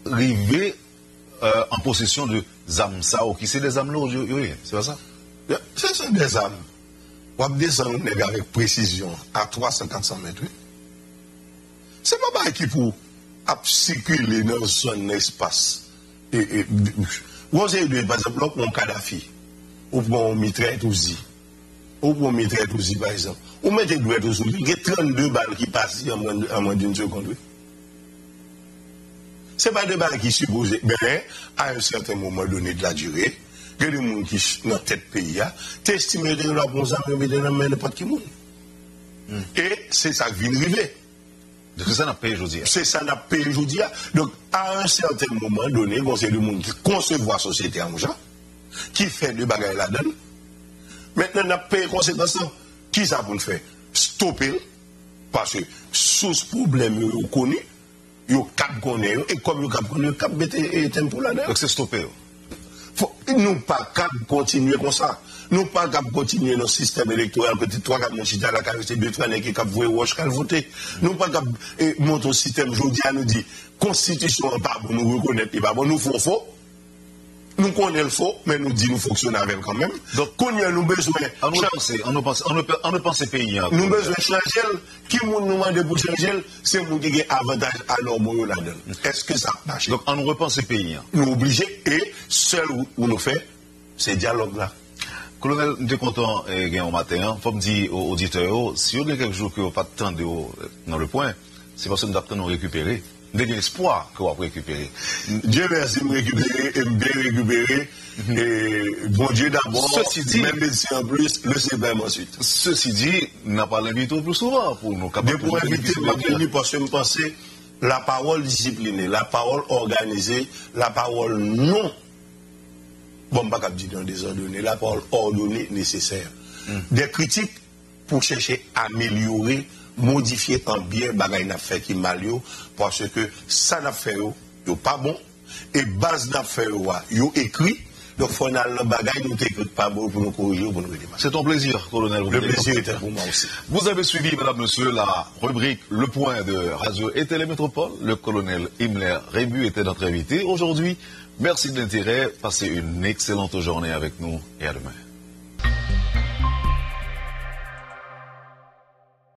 arriver euh, en possession de Zamsa ou qui c'est des âmes lourdes, c'est pas ça? Ce sont des âmes. On va descendre avec précision à trois cents à quatre cents mètres. C'est pas pas qui pour circuler dans son espace. Vous avez par exemple, un Kadhafi, ou pour un mitraille Touzi, ou pour un mitraille Touzi par exemple, ou mettez douette Touzi, il y a trente-deux balles qui passent en moins d'une seconde. Ce n'est pas des balles qui supposent, mais à un certain moment donné de la durée, que les gens qui sont dans tête pays, tu estimes que la bonne âme, mais dans n'importe qui monde. Et c'est ça qui vient arriver. C'est ça qu'on a payé aujourd'hui. C'est ça qu'on a payé aujourd'hui. Donc, à un certain moment donné, on sait le monde qui concevoir la société en gens, qui fait des bagages là-dedans. Maintenant, on a payé les conséquences. Qui ça pour le faire? Stopper. Parce que sous ce problème, vous connaissez, vous connaissez, et comme vous connaissez, vous mettez tempo là-dedans. Donc, c'est stopper. Nous ne pas continuer comme ça. Nous ne pas continuer dans le système électoral. Peut-être trois gars, mon chita, la caractère deux, trois qui ont voté, ou qui ont voté. Nous ne pas monter système, aujourd'hui, nous dit, constitution n'est pas bon, nous reconnaître, n'est pas bon, nous faisons faux. Nous connaissons le faux, mais nous disons nous fonctionnons avec quand même. Donc, quand nous avons besoin. On ne pense, on ne pense, on ne pense pays. Nous avons besoin de changer. Qui nous demande pour changer, c'est nous qui avons avantage à nos là-dedans. Est-ce que ça marche? Donc, on nous repense ces pays. Nous obligés, et seul où nous fait, c'est dialogue-là. Colonel, nous sommes contents au matin. Il faut me dire aux auditeurs, si vous avez quelque chose que vous n'avez pas de temps dans le point, c'est parce que nous avons nous récupérer. Nous avons espoir que vous allez récupérer. Dieu merci de me récupérer et me bien récupérer. Et bon Dieu d'abord, ceci dit, même médecin en plus, le C B M ensuite. Ceci dit, nous n'avons pas l'invité plus souvent pour nous capables de pour inviter, parce que je pense la parole disciplinée, la parole organisée, la parole non. Bon, pas qu'à dire désordonné, la parole ordonnée nécessaire. Mm. Des critiques pour chercher à améliorer, modifier en bien bagay n'a fait qui mal yo, parce que ça n'a fait yo, yo pas bon, et base n'a fait yo, yo écrit, donc faut aller dans bagay nous t'écoute pas bon pour nous corriger, pour nous redémarrer. C'est un plaisir, colonel. Le plaisir était pour moi aussi. Vous avez suivi, mesdames, messieurs, la rubrique Le Point de Radio et Télémétropole. Le colonel Himmler Rébu était notre invité aujourd'hui. Merci de l'intérêt. Passez une excellente journée avec nous et à demain.